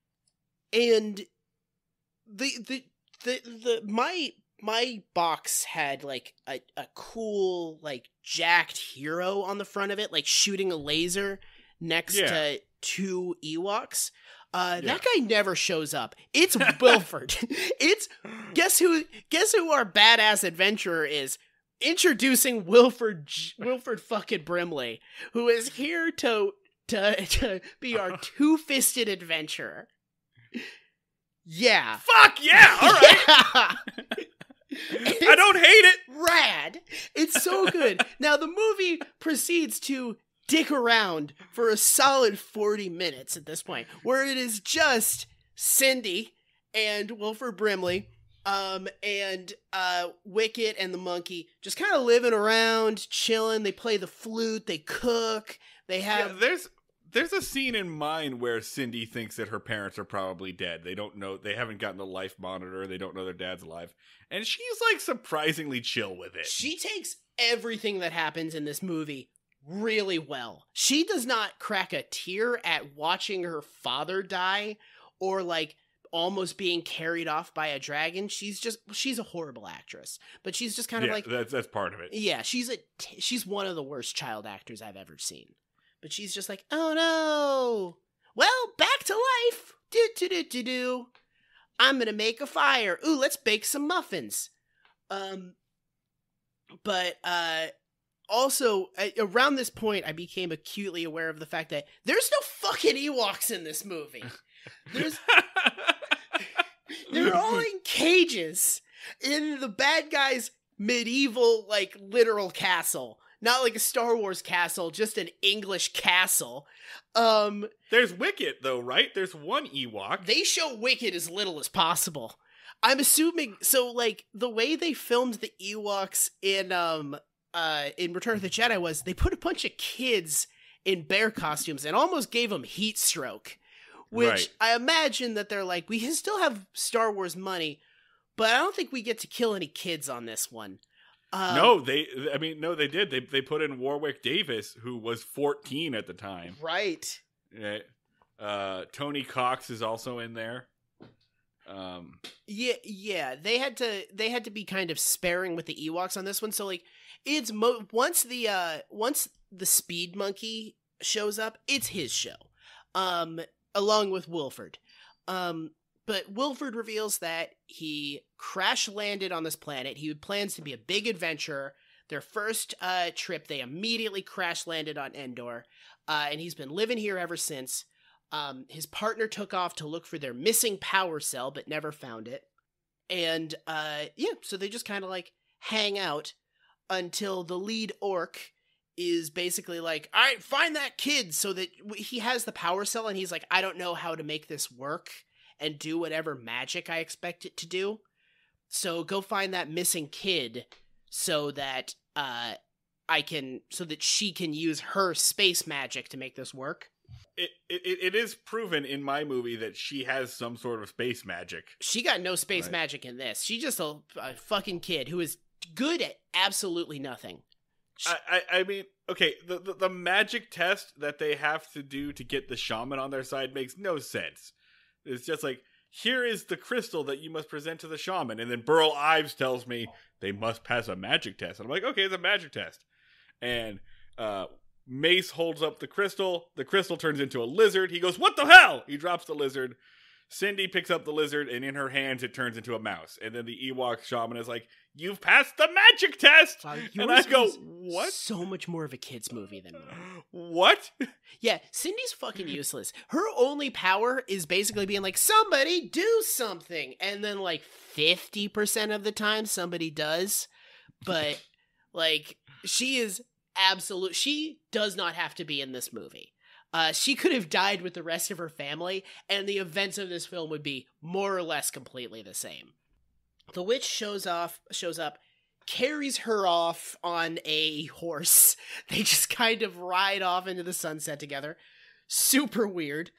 my box had like a cool, like, jacked hero on the front of it, like shooting a laser next to two Ewoks. That guy never shows up. It's Wilford. Guess who our badass adventurer is? Introducing Wilford fucking Brimley, who is here to be our two-fisted adventurer. Yeah. Fuck yeah! All right. I don't hate it. Rad. It's so good. Now the movie proceeds to dick around for a solid 40 minutes at this point, where it is just Cindy and Wilford Brimley, and Wicket and the monkey just kind of living around, chilling. They play the flute, they cook, they have... Yeah, there's a scene in mine where Cindy thinks that her parents are probably dead. They don't know, they haven't gotten a life monitor, they don't know their dad's alive. And she's like surprisingly chill with it. She takes everything that happens in this movie really well. She does not crack a tear at watching her father die or like almost being carried off by a dragon. She's a horrible actress, but she's just kind of like, that's part of it. Yeah, she's one of the worst child actors I've ever seen. But she's just like, oh no, well, back to life. Do. I'm gonna make a fire. Ooh, let's bake some muffins. Also, around this point, I became acutely aware of the fact that there's no fucking Ewoks in this movie. They're all in cages in the bad guy's medieval, like, literal castle. Not like a Star Wars castle, just an English castle. There's Wicket, though, right? There's one Ewok. They show Wicket as little as possible. I'm assuming, so, like, the way they filmed the Ewoks in Return of the Jedi was they put a bunch of kids in bear costumes and almost gave them heat stroke. Which right. I imagine that they're like, we can still have Star Wars money, but I don't think we get to kill any kids on this one. No, they did. They put in Warwick Davis, who was 14 at the time. Right. Tony Cox is also in there. Yeah. They had to be kind of sparing with the Ewoks on this one. So like, it's once the speed monkey shows up, it's his show. Along with Wilford. But Wilford reveals that he crash landed on this planet. He plans to be a big adventurer. Their first trip, they immediately crash landed on Endor. And he's been living here ever since. His partner took off to look for their missing power cell, but never found it. And so they just kind of like hang out until the lead orc is basically like, all right, find that kid, so that he has the power cell and he's like, I don't know how to make this work and do whatever magic I expect it to do. So go find that missing kid so that she can use her space magic to make this work. It is proven in my movie that she has some sort of space magic. She got no space magic in this. She's just a fucking kid who is good at absolutely nothing. I mean, okay, the magic test that they have to do to get the shaman on their side makes no sense. It's just like, here is the crystal that you must present to the shaman. And then Burl Ives tells me they must pass a magic test. And I'm like, okay, it's a magic test. And Mace holds up the crystal turns into a lizard. He goes, "What the hell?" He drops the lizard. Cindy picks up the lizard, and in her hands it turns into a mouse. And then the Ewok shaman is like, "You've passed the magic test!" And I go, "What?" So much more of a kid's movie than mine. What? Yeah, Cindy's fucking useless. Her only power is basically being like, somebody do something. And then like 50% of the time somebody does. But like, she does not have to be in this movie. She could have died with the rest of her family, and the events of this film would be more or less completely the same. The witch shows up, carries her off on a horse. They just kind of ride off into the sunset together. Super weird.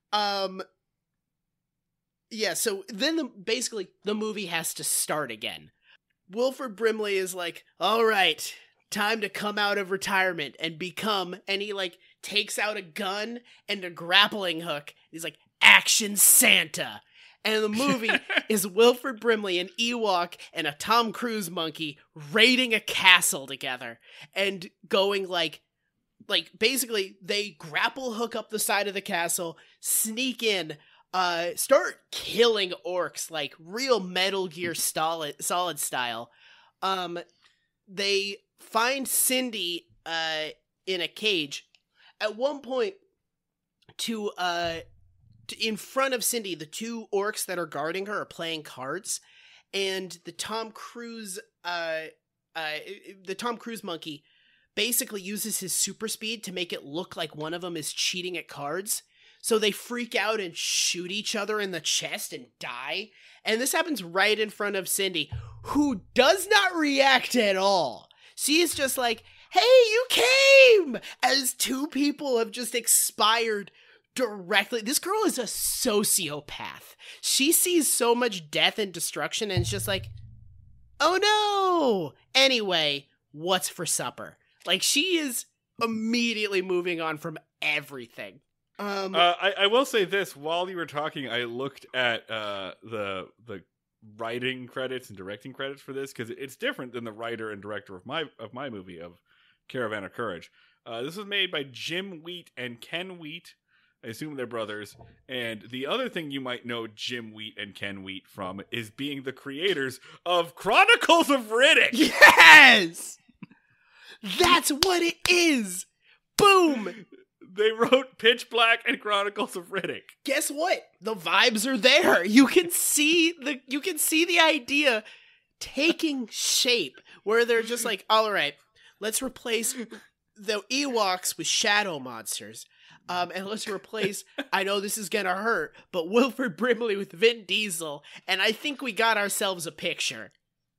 Yeah, so then basically the movie has to start again. Wilford Brimley is like, all right, time to come out of retirement and become, and he like takes out a gun and a grappling hook. He's like, Action Santa. And the movie is Wilford Brimley, an Ewok, and a Tom Cruise monkey raiding a castle together and going like basically they grapple hook up the side of the castle, sneak in, start killing orcs like real Metal Gear Solid style. They find Cindy in a cage. At one point, in front of Cindy, the two orcs that are guarding her are playing cards, and the Tom Cruise monkey basically uses his super speed to make it look like one of them is cheating at cards. So they freak out and shoot each other in the chest and die. And this happens right in front of Cindy, who does not react at all. She is just like, "Hey, you came!" As two people have just expired directly. This girl is a sociopath. She sees so much death and destruction and it's just like, oh no! Anyway, what's for supper? Like, she is immediately moving on from everything. I will say this, while you were talking, I looked at the writing credits and directing credits for this, because it's different than the writer and director of my movie of Caravan of Courage. This was made by Jim Wheat and Ken Wheat. I assume they're brothers. And the other thing you might know Jim Wheat and Ken Wheat from is being the creators of Chronicles of Riddick. Yes! That's what it is! Boom! They wrote Pitch Black and Chronicles of Riddick. Guess what? The vibes are there. You can see the idea taking shape, where they're just like, all right, let's replace the Ewoks with shadow monsters. And let's replace, I know this is gonna hurt, but Wilford Brimley with Vin Diesel, and I think we got ourselves a picture.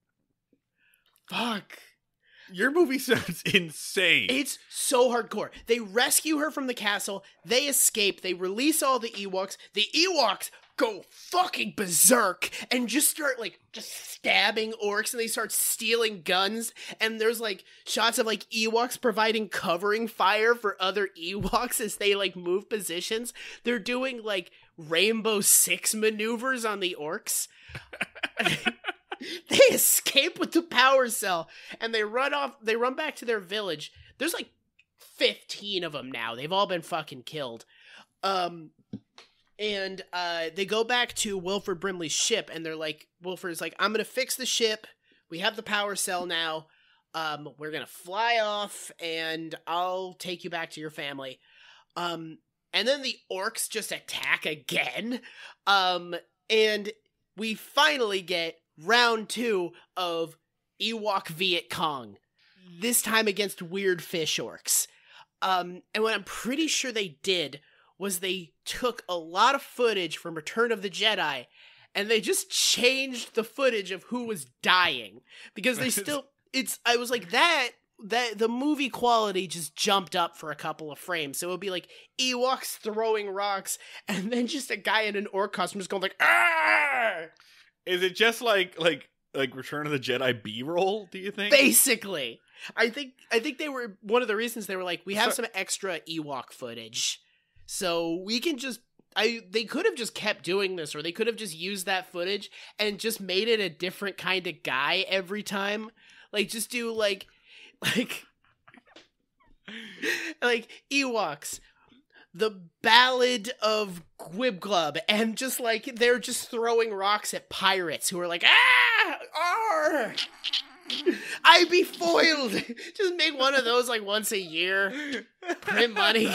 Fuck. Your movie sounds insane. It's so hardcore. They rescue her from the castle, they escape, they release all the Ewoks. The Ewoks go fucking berserk and just start just stabbing orcs, and they start stealing guns, and there's shots of Ewoks providing covering fire for other Ewoks as they move positions. They're doing Rainbow Six maneuvers on the orcs. They escape with the power cell and they run back to their village. There's 15 of them now. They've all been fucking killed. And they go back to Wilford Brimley's ship, and Wilford's like, I'm gonna fix the ship. We have the power cell now. We're gonna fly off, and I'll take you back to your family. And then the orcs just attack again. And we finally get round 2 of Ewok Viet Cong. This time against weird fish orcs. And what I'm pretty sure they did was they took a lot of footage from Return of the Jedi, and they just changed the footage of who was dying. Because they still, I was like, that the movie quality just jumped up for a couple of frames. So it would be Ewoks throwing rocks, and then just a guy in an orc costume just going ah! Is it just like Return of the Jedi B-roll, do you think? Basically. I think they were, one of the reasons they were we have some extra Ewok footage. So we can just, they could have just kept doing this, or they could have just used that footage and just made it a different kind of guy every time. Just do Like, Ewoks, the Ballad of Gwibglub, and just like, they're just throwing rocks at pirates who are like, arr! I be foiled! Just make one of those like once a year. Print money.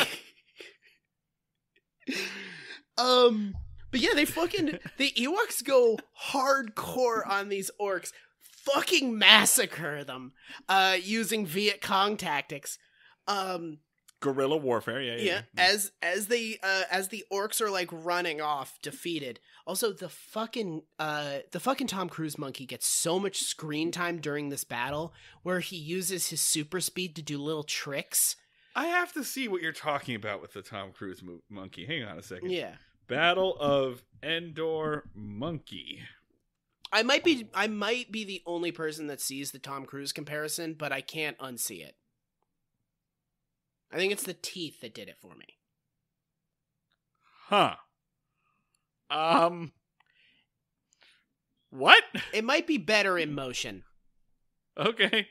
But yeah, the Ewoks go hardcore on these orcs, fucking massacre them, using Viet Cong tactics. Guerrilla warfare, yeah. As the orcs are like running off, defeated. Also, the fucking Tom Cruise monkey gets so much screen time during this battle, where he uses his super speed to do little tricks. I have to see what you're talking about with the Tom Cruise monkey. Hang on a second. Yeah. Battle of Endor monkey. I might be the only person that sees the Tom Cruise comparison, but I can't unsee it. I think it's the teeth that did it for me. Huh. What? It might be better in motion. Okay.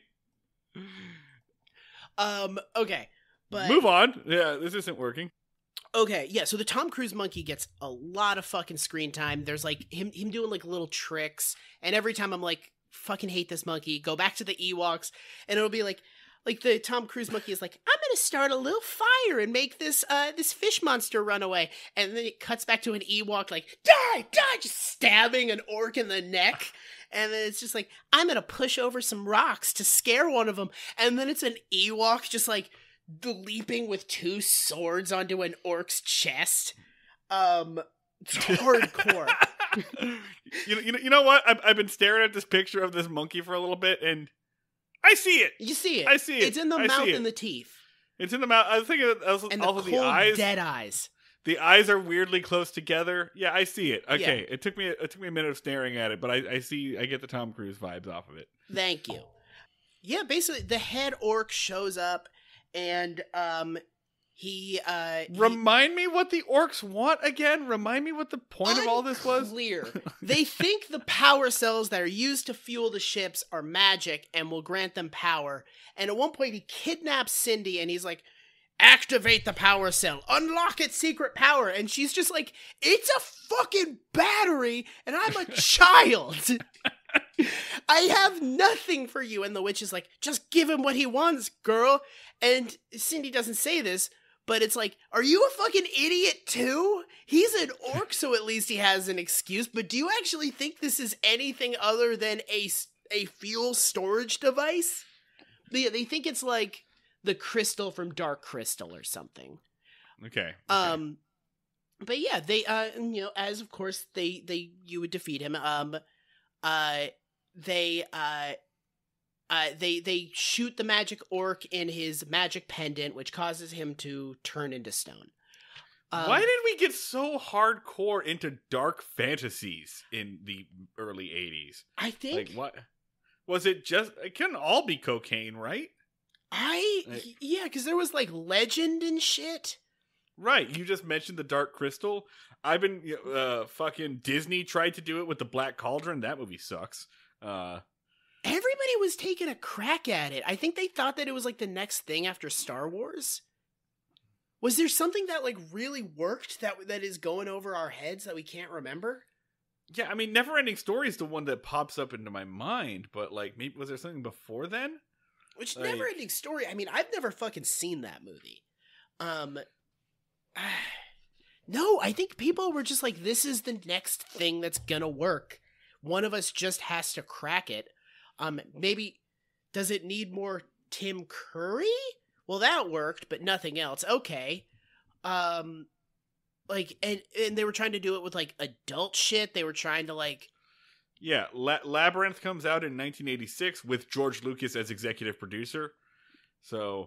Okay. But move on. Yeah, this isn't working. Okay, yeah, so the Tom Cruise monkey gets a lot of fucking screen time. There's like him doing like little tricks, and every time I'm like, fucking hate this monkey, go back to the Ewoks, and it'll be like the Tom Cruise monkey is like, I'm gonna start a little fire and make this fish monster run away, and then it cuts back to an Ewok like, die, just stabbing an orc in the neck, and then it's just like, I'm gonna push over some rocks to scare one of them, and then it's an Ewok just like leaping with two swords onto an orc's chest. It's hardcore. you know what? I've been staring at this picture of this monkey for a little bit, and I see it. You see it. I see it. It's in the mouth and the teeth. It's in the mouth. I think also and the cold, the eyes. Dead eyes. The eyes are weirdly close together. Yeah, I see it. Okay, yeah. It took me a minute of staring at it, but I get the Tom Cruise vibes off of it. Thank you. Yeah, basically the head orc shows up. And he remind me what the orcs want again. Remind me what the point of all this was. Clear. They think the power cells that are used to fuel the ships are magic and will grant them power. And at one point, he kidnaps Cindy, and he's like, "Activate the power cell, unlock its secret power." And she's just like, "It's a fucking battery, and I'm a child. I have nothing for you." And the witch is like, "Just give him what he wants, girl." And Cindy doesn't say this, but it's like, are you a fucking idiot too? He's an orc, so at least he has an excuse. But do you actually think this is anything other than a fuel storage device? They think it's like the crystal from Dark Crystal or something. Okay. But yeah, they as of course you would defeat him. They shoot the magic orc in his magic pendant, which causes him to turn into stone. Why did we get so hardcore into dark fantasies in the early 80s? I think... Like, what? Was it just... It couldn't all be cocaine, right? Yeah, because there was, like, legend and shit. Right, you just mentioned the Dark Crystal. I've been... fucking Disney tried to do it with the Black Cauldron. That movie sucks. Everybody was taking a crack at it. I think they thought that it was like the next thing after Star Wars. Was there something that like really worked that is going over our heads that we can't remember? Yeah, I mean, Neverending Story is the one that pops up into my mind, but like, maybe was there something before then? Which like, Neverending Story? I mean, I've never fucking seen that movie. No, I think people were just like, this is the next thing that's gonna work. One of us just has to crack it. Maybe, does it need more Tim Curry? Well, that worked, but nothing else. Okay. Like, and they were trying to do it with, like, adult shit. They were trying to, like... Yeah, Labyrinth comes out in 1986 with George Lucas as executive producer. So,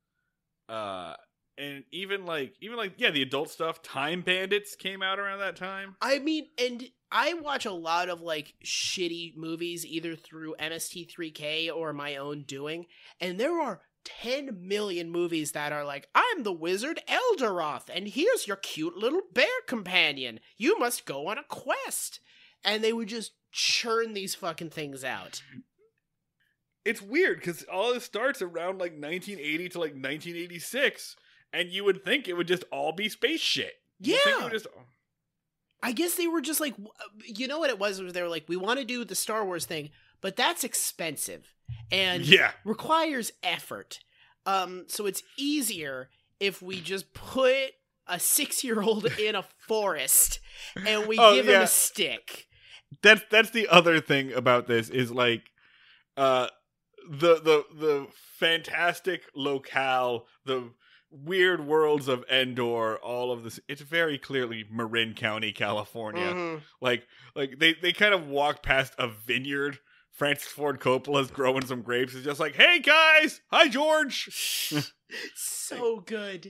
and even like, yeah, the adult stuff, Time Bandits came out around that time. I mean, and I watch a lot of, like, shitty movies, either through MST3K or my own doing, and there are 10 million movies that are like, I'm the wizard Eldaroth, and here's your cute little bear companion. You must go on a quest. And they would just churn these fucking things out. it's weird because all this starts around like 1980 to like 1986, and you would think it would just all be space shit. Yeah. Think it would just... I guess they were just like, you know what it was they were like, we want to do the Star Wars thing, but that's expensive and requires effort. So it's easier if we just put a 6-year-old in a forest and we give him a stick. That's the other thing about this is like the fantastic locale, the weird worlds of Endor, all of this. It's very clearly Marin County, California. Mm-hmm. Like they kind of walk past a vineyard. Francis Ford Coppola's growing some grapes. It's just like, hey guys, hi George. So good.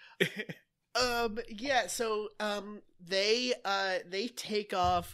Yeah. So they take off.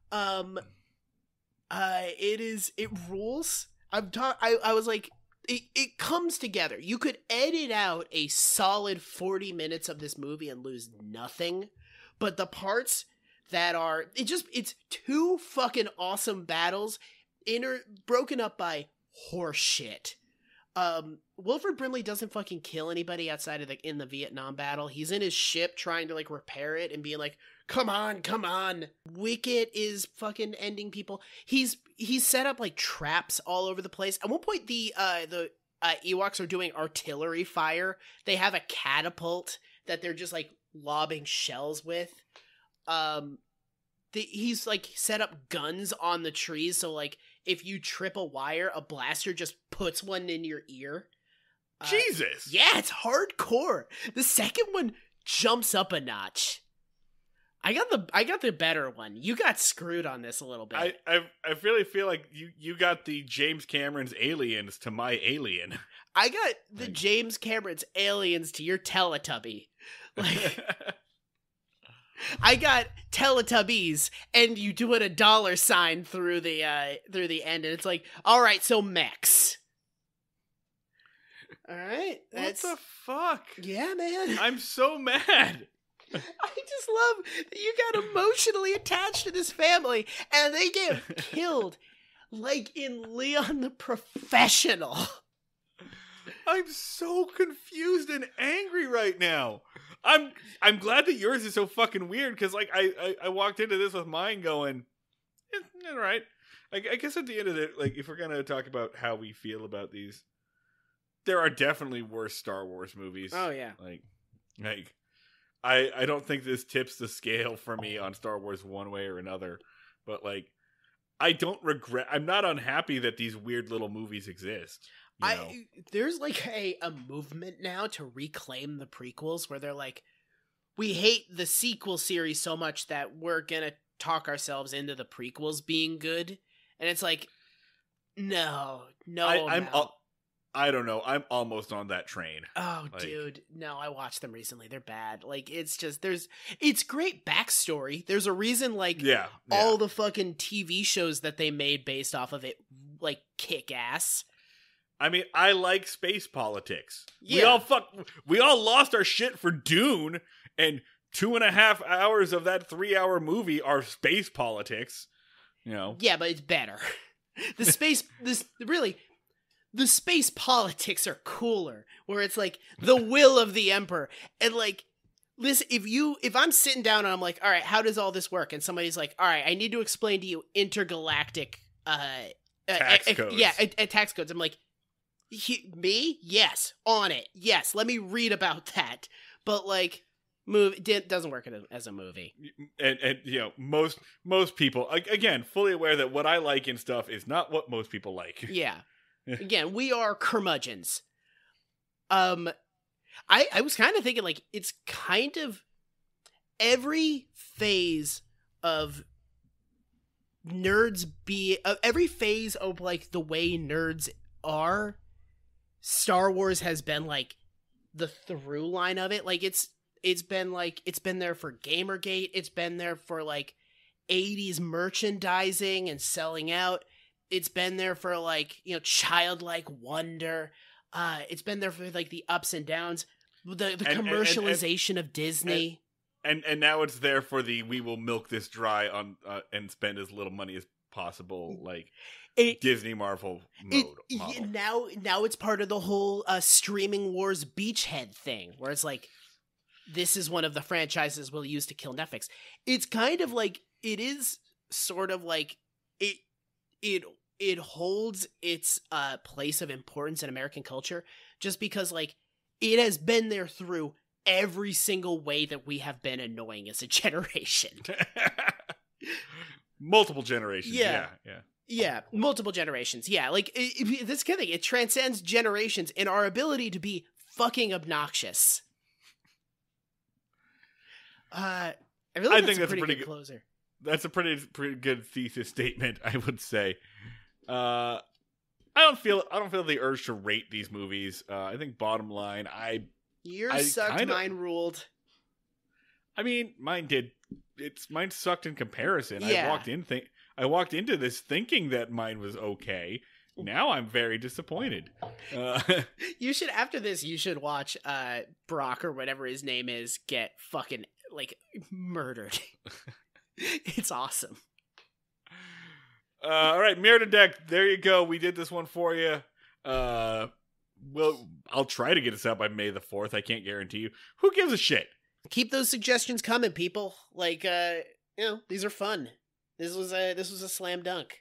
It rules. I was like, it comes together. You could edit out a solid 40 minutes of this movie and lose nothing, but the parts that are it's two fucking awesome battles, broken up by horse shit. Wilford Brimley doesn't fucking kill anybody outside of in the Vietnam battle. He's in his ship trying to like repair it and being like, come on. Wicket is fucking ending people. He's set up like traps all over the place. At one point, the Ewoks are doing artillery fire. They have a catapult that they're just like lobbing shells with. He's like set up guns on the trees, so like if you trip a wire, a blaster just puts one in your ear. Jesus. Yeah, it's hardcore. The second one jumps up a notch. I got the better one. You got screwed on this a little bit. I really feel like you got the James Cameron's Aliens to my Alien. I got the James Cameron's Aliens to your Teletubby. Like, I got Teletubbies, and you do it a $sign through the end, and it's like, all right, so mechs. All right, what the fuck? Yeah, man. I'm so mad. I just love that you got emotionally attached to this family, and they get killed, like in Leon the Professional. I'm so confused and angry right now. I'm glad that yours is so fucking weird, because like I walked into this with mine going, all right. I guess at the end of it, like if we're gonna talk about how we feel about these, there are definitely worse Star Wars movies. Oh yeah, like I don't think this tips the scale for me on Star Wars one way or another, but like I don't regret. I'm not unhappy that these weird little movies exist. You know? There's like a movement now to reclaim the prequels, where they're like, we hate the sequel series so much that we're gonna talk ourselves into the prequels being good, and it's like, no. I don't know. I'm almost on that train. Oh, like, dude. No, I watched them recently. They're bad. Like, it's just, it's great backstory. There's a reason, like, all the fucking TV shows that they made based off of it, like, kick ass. I mean, I like space politics. Yeah. We all lost our shit for Dune, and 2.5 hours of that 3-hour movie are space politics. You know? Yeah, but it's better. The space politics are cooler, where it's like the will of the emperor. And like, listen, if I'm sitting down and I'm like, all right, how does all this work? And somebody's like, all right, I need to explain to you intergalactic tax codes. Yeah, tax codes. I'm like, me? Yes, on it. Yes, let me read about that. But like, it doesn't work as a movie. And you know, most people, again, fully aware that what I like in stuff is not what most people like. Yeah. Again, we are curmudgeons. I was kind of thinking, like, it's kind of every phase of every phase of, like, the way nerds are, Star Wars has been, like, the through line of it. Like, it's been there for Gamergate. It's been there for, like, 80s merchandising and selling out. It's been there for, like, you know, childlike wonder. It's been there for, like, the ups and downs. The commercialization of Disney. And now it's there for we will milk this dry on and spend as little money as possible It- Disney Marvel model. Now it's part of the whole streaming wars beachhead thing, where it's like, this is one of the franchises we'll use to kill Netflix. It's kind of like, it is sort of like it holds its place of importance in American culture, just because like it has been there through every single way that we have been annoying as a generation. Multiple generations. Yeah, multiple generations. Yeah, like, this kind of thing, it transcends generations in our ability to be fucking obnoxious. I think that's a pretty good closer. That's a pretty good thesis statement, I would say. I don't feel the urge to rate these movies. I think bottom line, yours sucked, mine ruled. I mean, mine did. Mine sucked in comparison. Yeah. I walked into this thinking that mine was okay. Now I'm very disappointed. You should, after this, you should watch Brock or whatever his name is get fucking like murdered. It's awesome. All right, Mirror to Deck. There you go. We did this one for you. Well, I'll try to get us out by May the 4th. I can't guarantee you. Who gives a shit? Keep those suggestions coming, people. Like, these are fun. This was a slam dunk.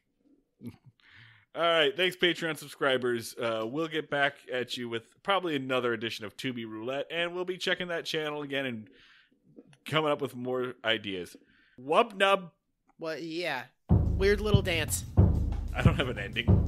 All right, thanks, Patreon subscribers. We'll get back at you with probably another edition of To Be Roulette, and we'll be checking that channel again and coming up with more ideas. Wub nub. What? Yeah. Weird little dance. I don't have an ending.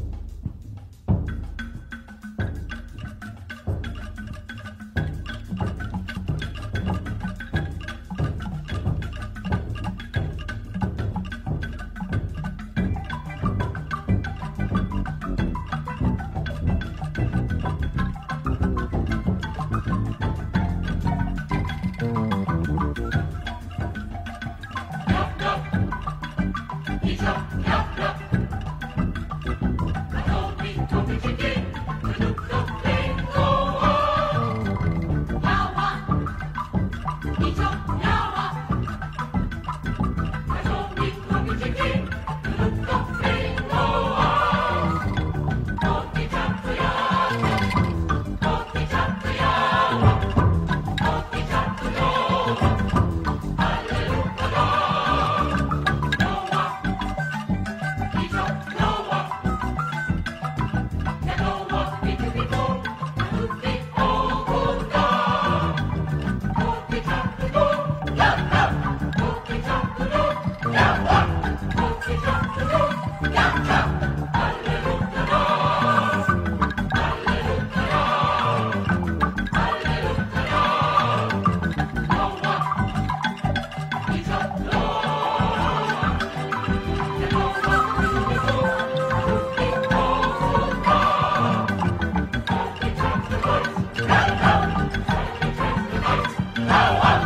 Now